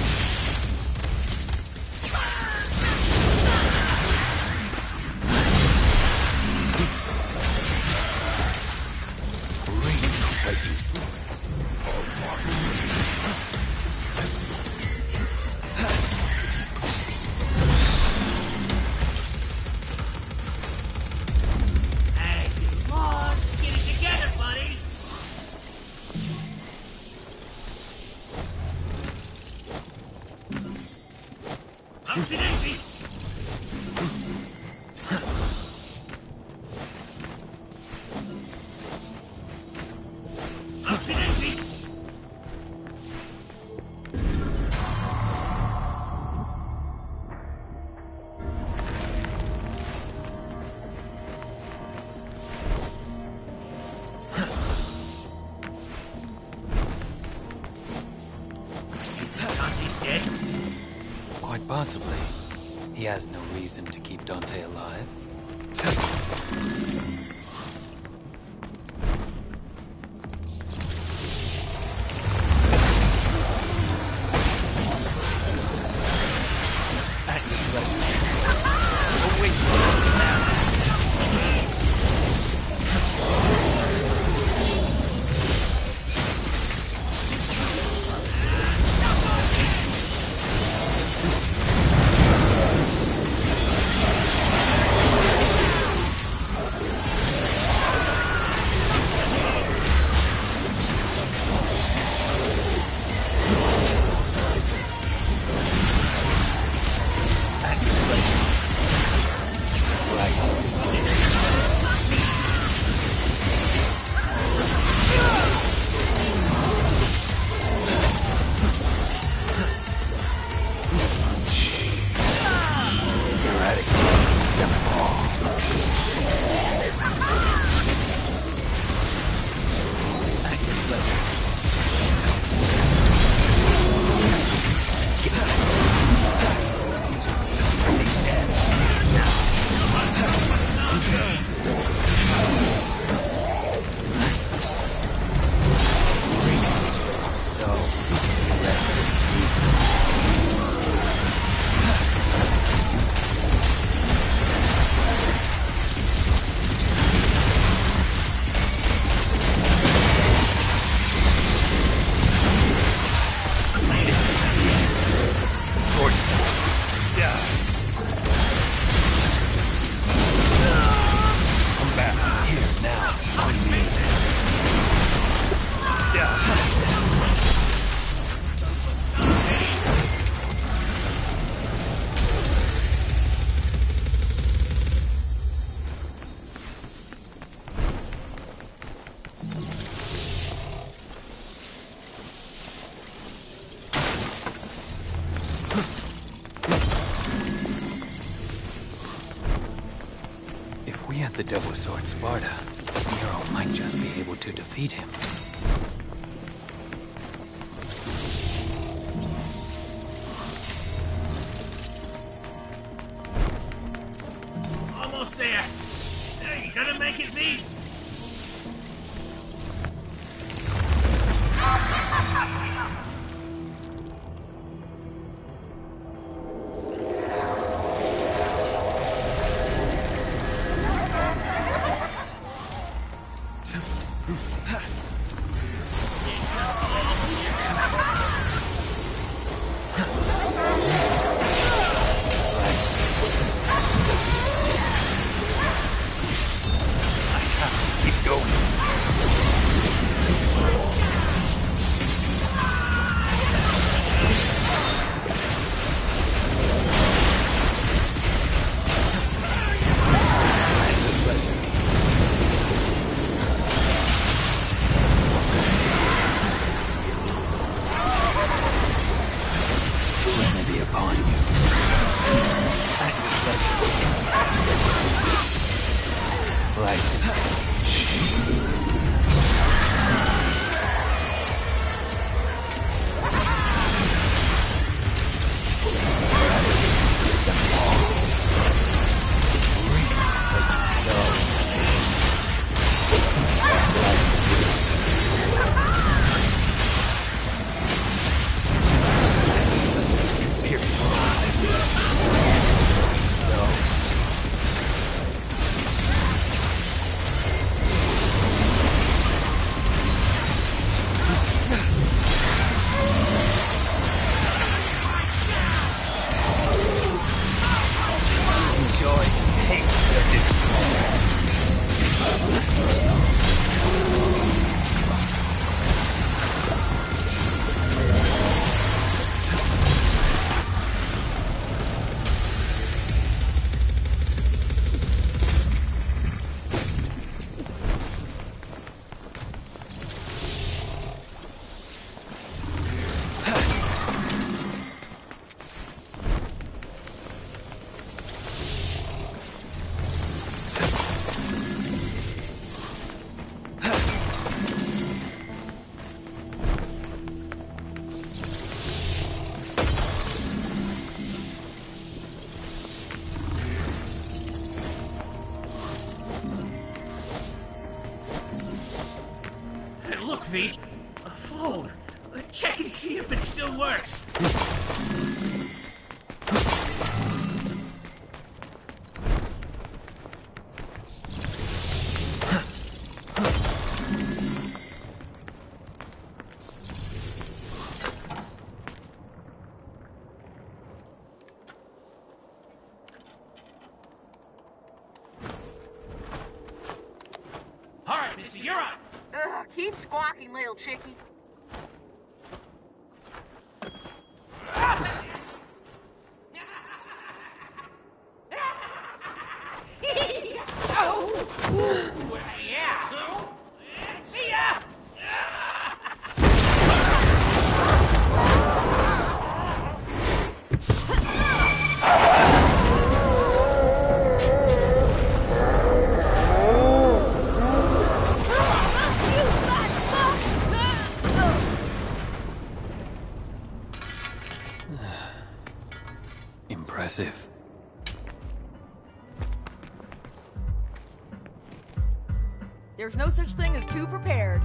Possibly. He has no reason to keep Dante alive. If we had the Devil Sword Sparta, Nero might just be able to defeat him. Almost there. Hey, you gonna make it, V? V, a phone. Check and see if it still works. All right, Missy, you're on. Keep squawking, little chickie. Yeah. See ya. Impressive. There's no such thing as too prepared.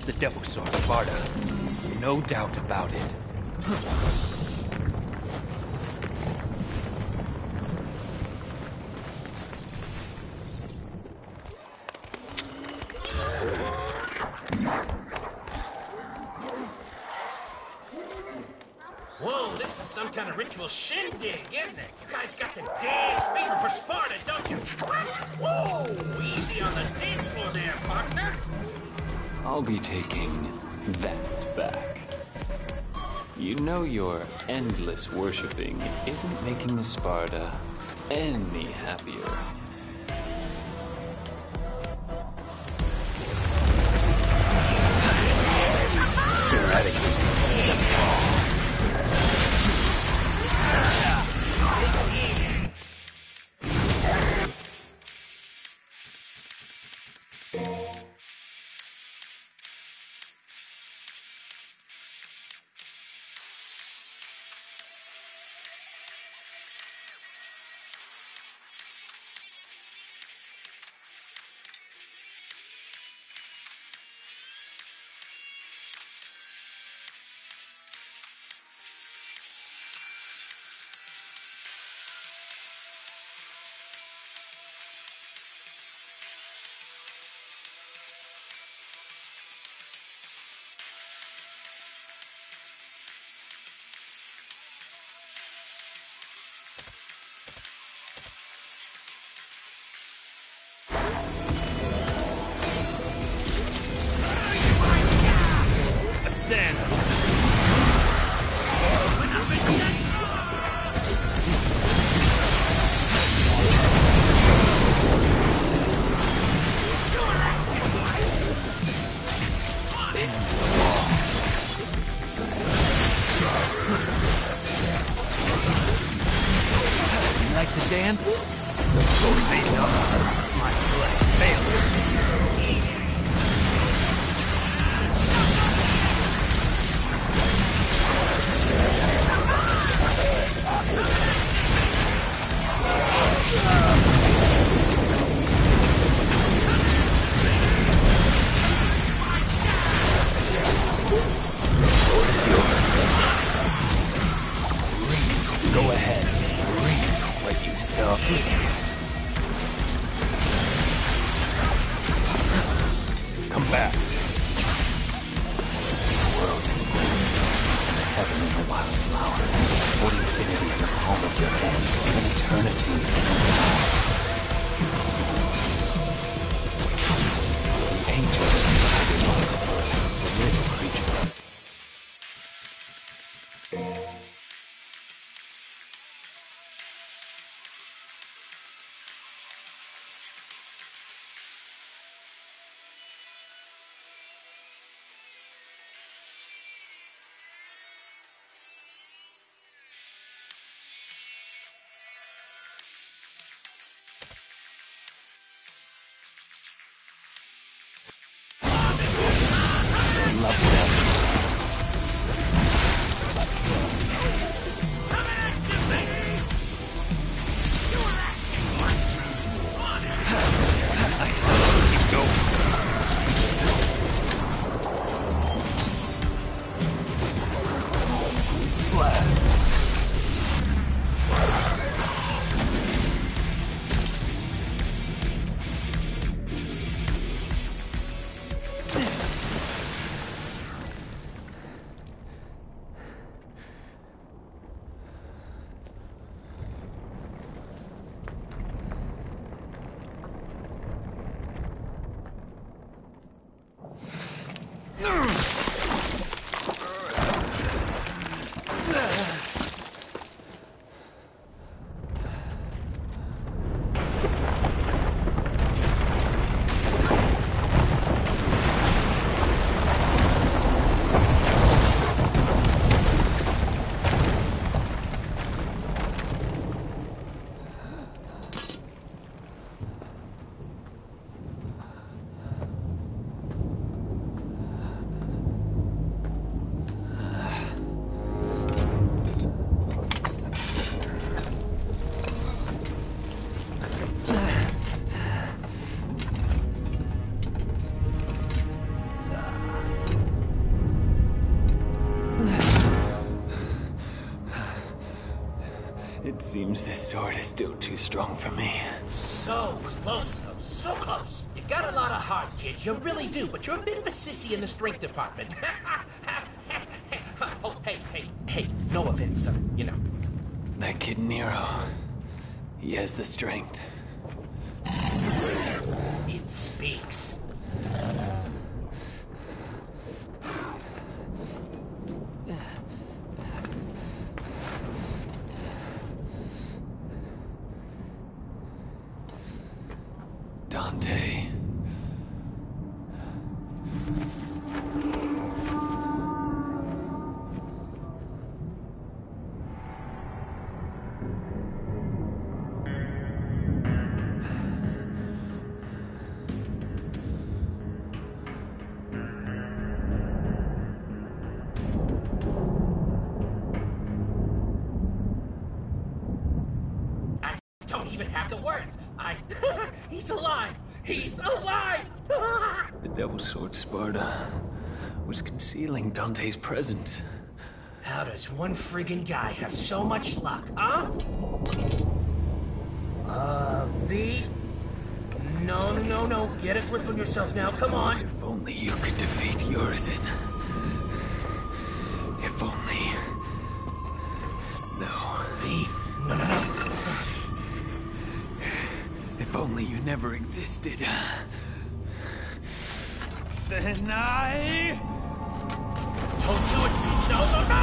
the Devil Sword Sparta. No doubt about it. Whoa, this is some kind of ritual shindig, isn't it? You guys got the dance fever for Sparta, don't you? Whoa, easy on the dance floor there, partner. I'll be taking that back. You know your endless worshipping isn't making the Sparta any happier. Dance? They know my blood failed. Go ahead. What you saw. Come back. To see the world in peace. Heaven in the wildflower. Or infinity in the palm of your hand. And eternity in your mouth. The angels is a little creature. It seems this sword is still too strong for me. So close, though. So close. You got a lot of heart, kid. You really do, but you're a bit of a sissy in the strength department. Oh, hey. No offense, you know. That kid Nero, he has the strength. It speaks. Dante. Don't even have the words. He's alive! He's alive! The Devil's Sword Sparta was concealing Dante's presence. How does one friggin' guy have so much luck, huh? V? No. Get a grip on yourself now, come on. If only you could defeat Urizen. If only... No. V, no. If only you never existed. Then I... Don't do it, V. No.